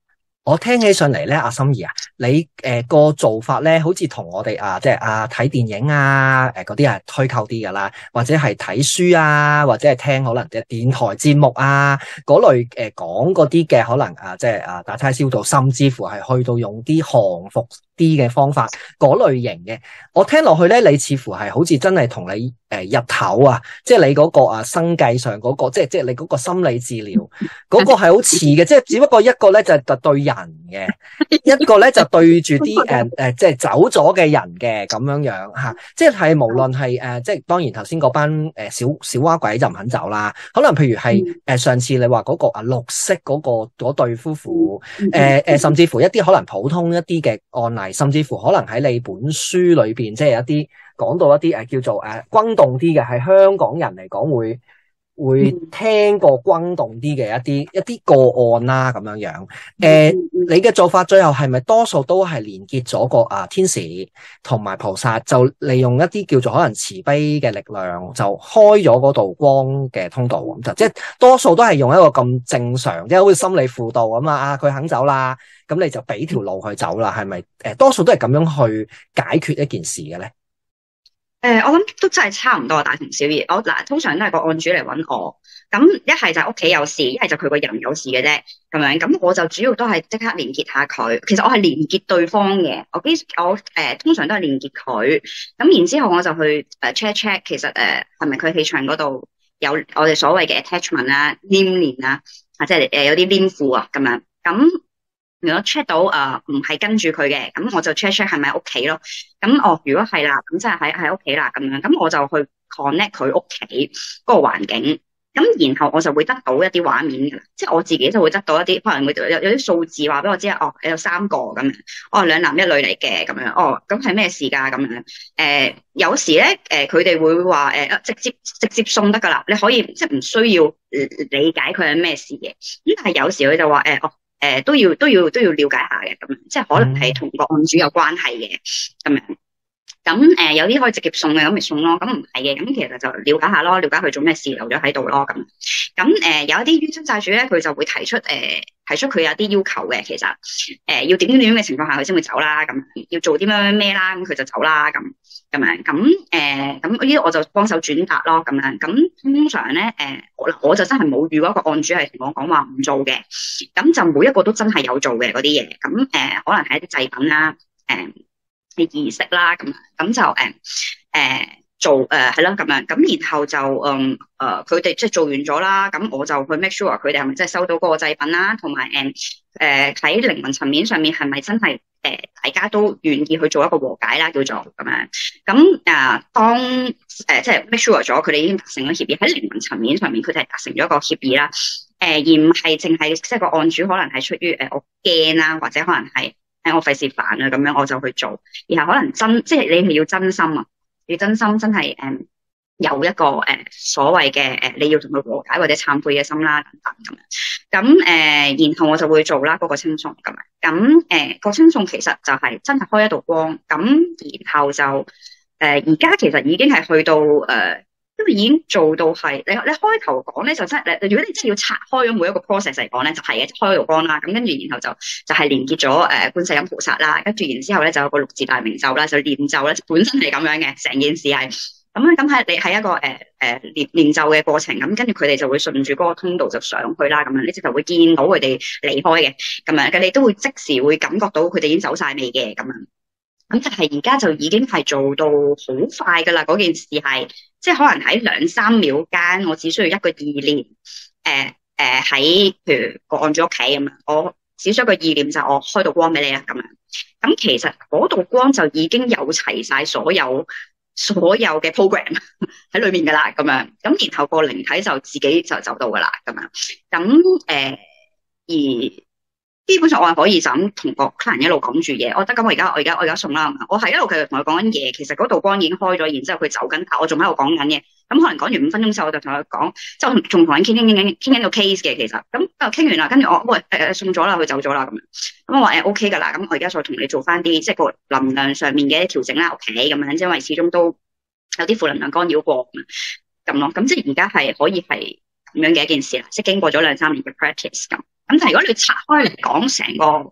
我聽起上嚟咧，阿心怡啊，你誒個、呃、做法咧，好似同我哋啊，即係啊睇電影啊，誒嗰啲係虛構啲噶啦，或者係睇書啊，或者係聽可能嘅電台節目啊，嗰類誒、呃、講嗰啲嘅可能啊，即係啊打差消毒，甚至乎係去到用啲降服啲嘅方法，嗰類型嘅，我聽落去咧，你似乎係好似真係同你誒、呃、日頭啊，即係你嗰個啊生計上嗰、嗰個，即係即係你嗰個心理治療嗰個係好似嘅，即係只不過一個咧就係對人嘅，一個咧就對住啲誒誒即係走咗嘅人嘅咁樣樣吓，即係無論係誒即係當然頭先嗰班誒小小蛙鬼就唔肯走啦，可能譬如係誒、呃、上次你話嗰個啊綠色嗰、嗰個嗰對夫婦，誒、呃、誒甚至乎一啲可能普通一啲嘅案例。甚至乎可能喺你本書裏邊，即係一啲講到一啲誒叫做誒轟動啲嘅，係香港人嚟講會會聽過轟動啲嘅一啲一啲個案啦，咁樣樣。誒、呃，你嘅做法最後係咪多數都係連結咗個啊天使同埋菩薩，就利用一啲叫做可能慈悲嘅力量，就開咗嗰道光嘅通道咁就，即係多數都係用一個咁正常，即係好似心理輔導咁啊，佢肯走啦。咁你就俾條路去走啦，係咪？誒，多數都係咁樣去解決一件事嘅咧。 誒、呃，我諗都真係差唔多，大同小異。我嗱，通常都係個案主嚟揾我，咁一係就屋企有事，一係就佢個人有事嘅啫，咁樣。咁我就主要都係即刻連結下佢。其實我係連結對方嘅，我基我誒、呃、通常都係連結佢。咁然之後我就去誒 check check，其實誒係咪佢氣場嗰度有我哋所謂嘅 attachment 啊、黏連啊，啊即係誒有啲黏附啊咁樣。咁如果 check 到誒唔係跟住佢嘅，咁我就 check check 係咪喺屋企咯。咁哦，如果係啦，咁即係喺喺屋企啦咁樣，咁我就去 connect 佢屋企嗰個環境。咁然後我就會得到一啲畫面嘅，即係我自己就會得到一啲可能會有有啲數字話俾我知啊，哦有三個咁樣，哦兩男一女嚟嘅咁樣，哦咁係咩事㗎咁樣？誒、呃、有時咧誒佢哋會話誒、呃、直接直接送得㗎啦，你可以即係唔需要理解佢係咩事嘅。咁但係有時佢就話誒、呃、哦。誒、呃，都要都要都要了解下嘅，咁樣，即係可能係同個案主有關係嘅，咁樣。咁誒、呃，有啲可以直接送嘅，咁咪送咯。咁唔係嘅，咁其實就了解下咯，了解佢做咩事留咗喺度咯，咁。咁誒、呃，有一啲冤親債主咧，佢就會提出誒、呃，提出佢有啲要求嘅，其實誒、呃，要點點點嘅情況下佢先會走啦，咁要做啲咩咩咩啦，咁佢就走啦，咁咁樣。咁誒，咁呢啲我就幫手轉達咯，咁樣。咁通常咧，誒、呃，嗱，我就真係冇遇過一個案主係同我講話唔做嘅，咁就每一個都真係有做嘅嗰啲嘢。咁誒、呃，可能係一啲祭品啦，誒、呃。嘅儀式啦，咁咁就誒誒、呃、做誒係咯咁樣，咁然後就嗯誒佢哋即係做完咗啦，咁我就去 make sure 佢哋係咪真係收到嗰個祭品啦，同埋誒誒喺靈魂層面上面係咪真係誒、呃、大家都願意去做一個和解啦，叫做咁樣。咁啊、呃、當誒、呃、即係 make sure 咗佢哋已經達成咗協議，喺靈魂層面上面佢哋係達成咗一個協議啦，誒、呃、而唔係淨係即係個案主可能係出於誒、呃、我驚啦，或者可能係。誒，我費事煩啊，咁樣我就去做，然後可能真即係你係要真心啊，要真心真係誒、嗯、有一個誒、呃、所謂嘅誒你要同佢和解或者懺悔嘅心啦，等等咁樣，咁誒、呃、然後我就會做啦嗰、那個清送咁樣，咁誒個清送其實就係真係開一道光，咁然後就誒而家其實已經係去到誒。呃因為已經做到係你你開頭講咧就真係你如果你真係要拆開咗每一個 process 嚟講咧就係嘅開道光啦，咁跟住然後就就係連結咗誒觀世音菩薩啦，跟住然之後咧就有個六字大明咒啦，就念咒咧本身係咁樣嘅，成件事係咁咁係你係一個誒誒念念咒嘅過程，咁跟住佢哋就會順住嗰個通道就上去啦，咁樣你直頭會見到佢哋離開嘅咁樣，咁你都會即時會感覺到佢哋已經走晒未嘅咁樣。咁但係而家就已經係做到好快噶啦，嗰件事係即係可能喺兩三秒間，我只需要一個意念，誒誒喺譬如個案主屋企咁樣，我只需要一個意念就我開道光俾你啦咁樣。咁其實嗰道光就已經有齊晒所有所有嘅 program 喺裏面噶啦，咁樣。咁然後個靈體就自己就走到噶啦，咁樣。咁誒、呃、而。基本上我係可以就咁同個客人一路講住嘢，我得咁我而家我而家我而家送啦，我係一路繼續同佢講緊嘢，其實嗰道光已經開咗，然之後佢走緊，但我仲喺度講緊嘢，咁可能講完五分鐘之後我就同佢講，即係我仲同人傾傾傾傾傾緊個 case 嘅，其實咁啊傾完啦，跟住我喂誒、呃、送咗啦，佢走咗啦咁樣，咁我話誒 OK 噶啦，咁我而家再同你做翻啲即係個能量上面嘅調整啦，OK 咁樣，因為始終都有啲負能量干擾過咁咯，咁即係而家係可以係咁樣嘅一件事啦，即係經過咗兩三年嘅 practice 咁。咁但係如果你拆開嚟講，成個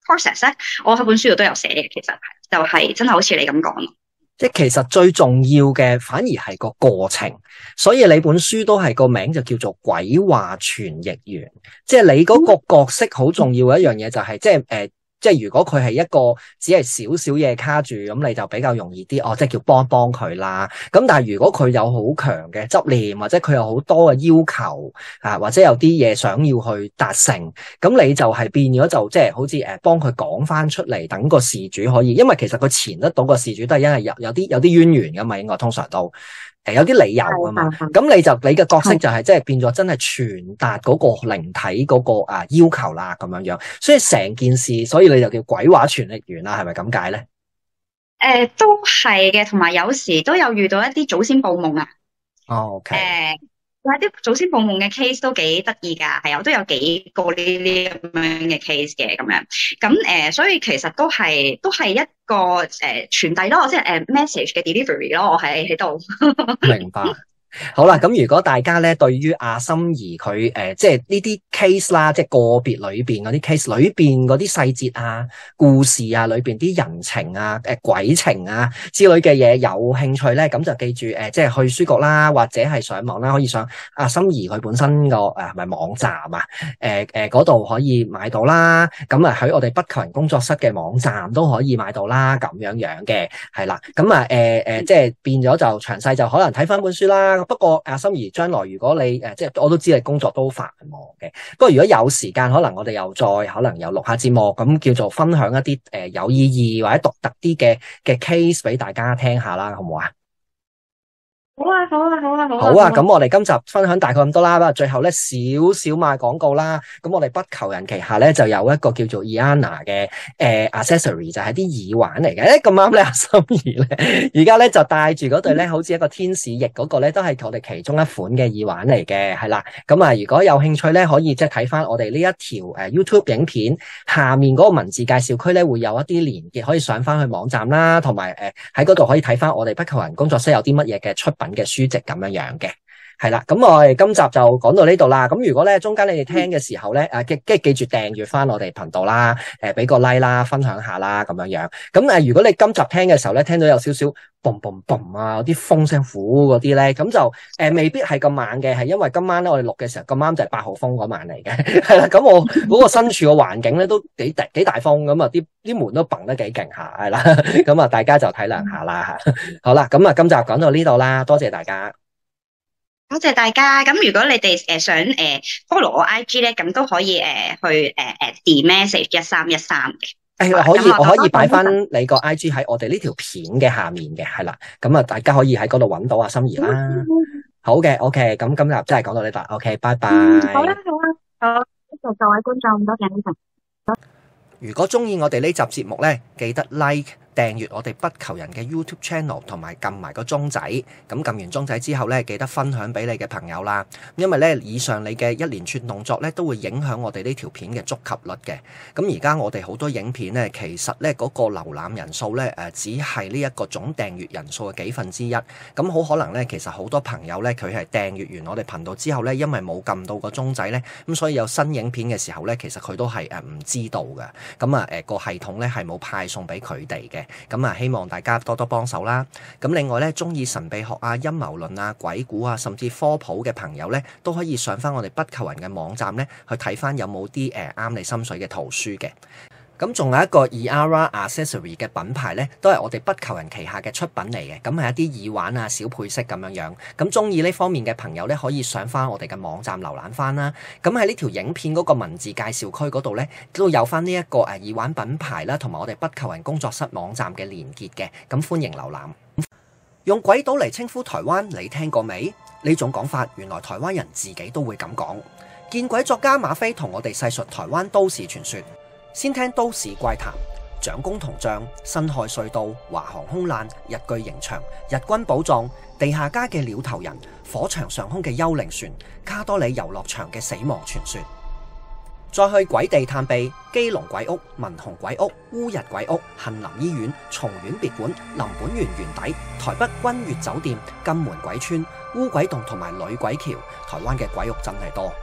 process 咧，我喺本書度都有寫嘅。其實就係真係好似你咁講咯。 即係其實最重要嘅反而係個過程，所以你本書都係個名就叫做鬼話傳譯員，即係你嗰個角色好重要嘅一樣嘢就係、是、即係誒。呃即係如果佢係一個只係少少嘢卡住，咁你就比較容易啲，哦，即係叫幫幫佢啦。咁但係如果佢有好強嘅執念，或者佢有好多嘅要求啊，或者有啲嘢想要去達成，咁你就係變咗就即係好似誒幫佢講翻出嚟，等個事主可以，因為其實佢纏得到個事主都係因為有有啲有啲淵源噶嘛，應該通常都。誒，有啲理由噶嘛，咁你就你嘅角色就係即係變咗真係傳達嗰個靈體嗰個啊要求啦，咁樣樣，所以成件事，所以你就叫鬼話傳譯員啦，係咪咁解咧？誒、 呃，都係嘅，同埋有，有時都有遇到一啲祖先報夢啊。 哦，OK。 誒，有啲祖先報夢嘅 case 都幾得意噶，係我都有幾個呢啲咁樣嘅 case 嘅咁樣，咁誒、呃，所以其實都係都係一個誒傳遞咯，即係誒、呃、message 嘅 delivery 咯，我係喺度。 明白。好啦，咁如果大家咧對於阿心怡佢誒即係呢啲 case 啦，即係個別裏邊嗰啲 case 裏邊嗰啲細節啊、故事啊、裏邊啲人情啊、誒、呃、鬼情啊之類嘅嘢有興趣咧，咁就記住誒、呃、即係去書局啦，或者係上網啦，可以上阿心怡佢本身個誒係咪網站啊？誒誒嗰度可以買到啦。咁啊喺我哋不求人工作室嘅網站都可以買到啦，咁樣樣嘅係啦。咁啊誒誒即係變咗就詳細就可能睇翻本書啦。不過阿心怡將來如果你誒即係我都知你工作都繁忙嘅，不過如果有時間，可能我哋又再可能又錄下節目，咁叫做分享一啲誒、呃、有意義或者獨特啲嘅嘅 case 俾大家聽下啦，好唔好啊？ 好啊，好啊，好啊，好啊！ 好啊，咁我哋今集分享大概咁多啦。不過最後咧少少賣廣告啦。咁我哋不求人旗下咧就有一個叫做 Iana 嘅誒、呃、accessory， 就係啲耳環嚟嘅。誒咁啱咧，阿心怡咧而家咧就戴住嗰對咧，好似一個天使翼嗰個咧，都係我哋其中一款嘅耳環嚟嘅，係啦。咁啊，如果有興趣咧，可以即係睇翻我哋呢一條誒 YouTube 影片下面嗰個文字介紹區咧，會有一啲連結可以上翻去網站啦，同埋誒喺嗰度可以睇翻我哋不求人工作室有啲乜嘢嘅出品嘅書籍咁樣樣嘅，係啦，咁我哋今集就講到呢度啦。咁如果咧中間你哋聽嘅時候咧，誒記記記住訂閱翻我哋頻道啦，誒俾個 like 啦，分享下啦，咁樣樣。咁誒，如果你今集聽嘅時候咧，聽到有少少嘣嘣嘣啊，有啲風聲呼嗰啲咧，咁就誒、呃、未必係咁猛嘅，係因為今晚咧我哋錄嘅時候咁啱就係八號風嗰晚嚟嘅，係啦。咁我嗰個身處嘅環境咧都幾大幾大風，咁啊啲啲門都嘭得幾勁下，係啦。咁啊大家就體諒下啦吓。好啦，咁啊今集講到呢度啦，多謝大家。 多謝大家。咁如果你哋誒想誒 follow 我 I G 咧，咁都可以誒去誒誒 D message 一三一三嘅。 誒，可以，我可以擺翻你個 I G 喺我哋呢條片嘅下面嘅，係啦。咁啊，大家可以喺嗰度揾到阿心怡啦。好嘅 ，OK，咁今日真係講到呢度 ，OK，拜拜。 嗯，好啦，好啦，好，多謝各位觀眾，多謝呢份。 如果中意我哋呢集節目咧，記得 like。訂閱我哋不求人嘅 YouTube channel 同埋撳埋個鐘仔，咁撳完鐘仔之後咧，記得分享俾你嘅朋友啦。因為咧，以上你嘅一連串動作咧，都會影響我哋呢條片嘅觸及率嘅。咁而家我哋好多影片咧，其實咧嗰個瀏覽人數咧，誒只係呢一個總訂閱人數嘅幾分之一。咁好可能咧，其實好多朋友咧，佢係訂閱完我哋頻道之後咧，因為冇撳到個鐘仔咧，咁所以有新影片嘅時候咧，其實佢都係誒唔知道嘅。咁啊誒個系統咧係冇派送俾佢哋嘅。咁啊，希望大家多多幫手啦。咁另外咧，中意神秘學啊、陰謀論啊、鬼故啊，甚至科普嘅朋友咧，都可以上翻我哋不求人嘅網站咧，去睇翻有冇啲誒啱你心水嘅圖書嘅。咁仲有一個 Eara Accessory 嘅品牌咧，都係我哋不求人旗下嘅出品嚟嘅。咁係一啲耳環啊、小配飾咁樣樣。咁中意呢方面嘅朋友咧，可以上翻我哋嘅網站瀏覽翻啦。咁喺呢條影片嗰個文字介紹區嗰度咧，都有翻呢一個誒耳環品牌啦，同埋我哋不求人工作室網站嘅連結嘅。咁歡迎瀏覽。用鬼島嚟稱呼台灣，你聽過未？呢種講法，原來台灣人自己都會咁講。見鬼作家馬飛同我哋細述台灣都市傳說。先聽都市怪談，蔣公銅像、辛亥隧道、華航空難、日據刑場、日軍寶藏、地下街嘅鳥頭人、火場上空嘅幽靈船、卡多里遊樂場嘅死亡傳說。再去鬼地探秘，基隆鬼屋、文雄鬼屋、烏日鬼屋、杏林醫院、松苑別館、林本源原底、台北君悅酒店、金門鬼村、烏鬼洞同埋女鬼橋，台灣嘅鬼屋真係多。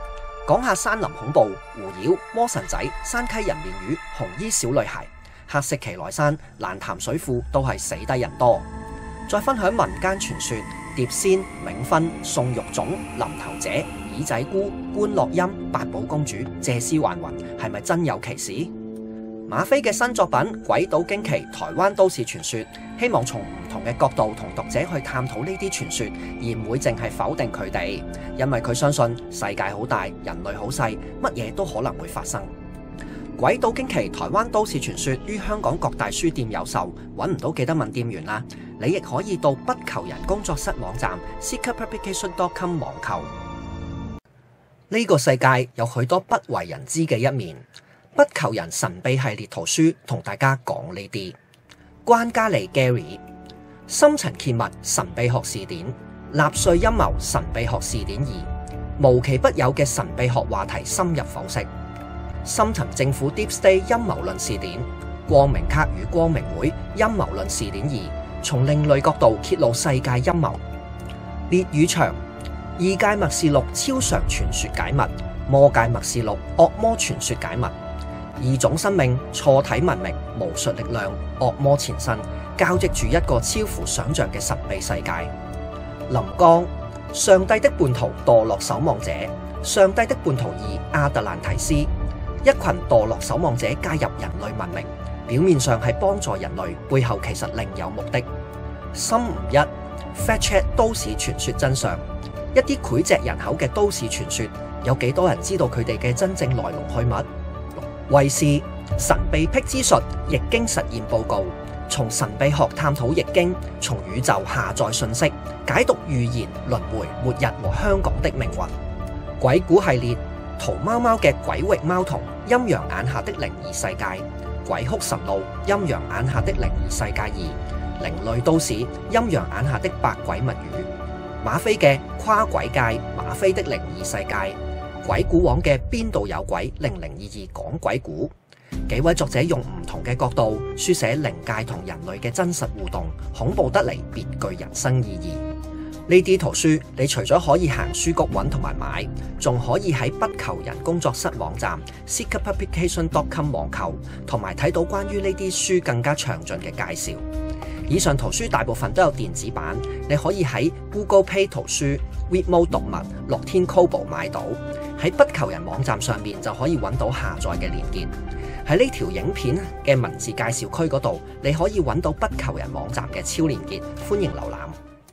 講下山林恐怖、狐妖、魔神仔、山溪人面魚、紅衣小女孩、黑色奇萊山、蘭潭水庫都係死得人多。再分享民間傳說，碟仙、冥婚、送肉粽、林頭姐、耳仔姑、觀落陰、八寶公主、借屍還魂，係咪真有其事？馬菲嘅新作品《鬼島驚奇》台灣都市傳說，希望從唔同嘅角度同讀者去探討呢啲傳說，而唔會淨係否定佢哋，因為佢相信世界好大，人類好細，乜嘢都可能會發生。《鬼島驚奇》台灣都市傳說於香港各大書店有售，揾唔到記得問店員啦。你亦可以到不求人工作室網站 seeker publication dot com 網購。呢個世界有許多不為人知嘅一面，不求人神秘系列圖書同大家講呢啲。關嘉莉 Gary 深層揭密神秘學視點，納粹陰謀神秘學視點二，無奇不有嘅神秘學話題深入剖析。深層政府 Deep State 陰謀論視點，光明卡與光明會陰謀論視點二，從另類角度揭露世界陰謀。烈與長異界默示錄超常傳說解密，魔界默示錄惡魔傳說解密。異種生命、錯體文明、巫術力量、惡魔前身，交織住一個超乎想象嘅神秘世界。林剛上帝的叛徒墮落守望者，上帝的叛徒二亞特蘭提斯，一群墮落守望者加入人類文明，表面上係幫助人類，背後其實另有目的。心唔一 Fact Check 都市傳說真相，一啲膾炙人口嘅都市傳說，有幾多人知道佢哋嘅真正來龍去脈？衛視神秘辟之術易經實驗報告，從神秘學探討易經，從宇宙下載信息，解讀預言、輪迴、末日和香港的命運。鬼故系列屠貓貓嘅鬼域貓童，陰陽眼下的靈異世界，鬼哭神怒，陰陽眼下的靈異世界二，另類都市，陰陽眼下的百鬼物語，馬菲嘅跨鬼界，馬菲的靈異世界，鬼故網嘅邊度有鬼，零零二二講鬼故。幾位作者用唔同嘅角度書寫靈界同人類嘅真實互動，恐怖得嚟別具人生意義。呢啲圖書你除咗可以行書局揾同埋買，仲可以喺不求人工作室網站 seeker publication dot com 網購，同埋睇到關於呢啲書更加詳盡嘅介紹。以上圖書大部分都有電子版，你可以喺 Google Play 圖書、Readmo 讀物、樂天 Kobo 買到。喺不求人網站上面就可以揾到下載嘅連結。喺呢條影片嘅文字介紹區嗰度，你可以揾到不求人網站嘅超連結，歡迎瀏覽。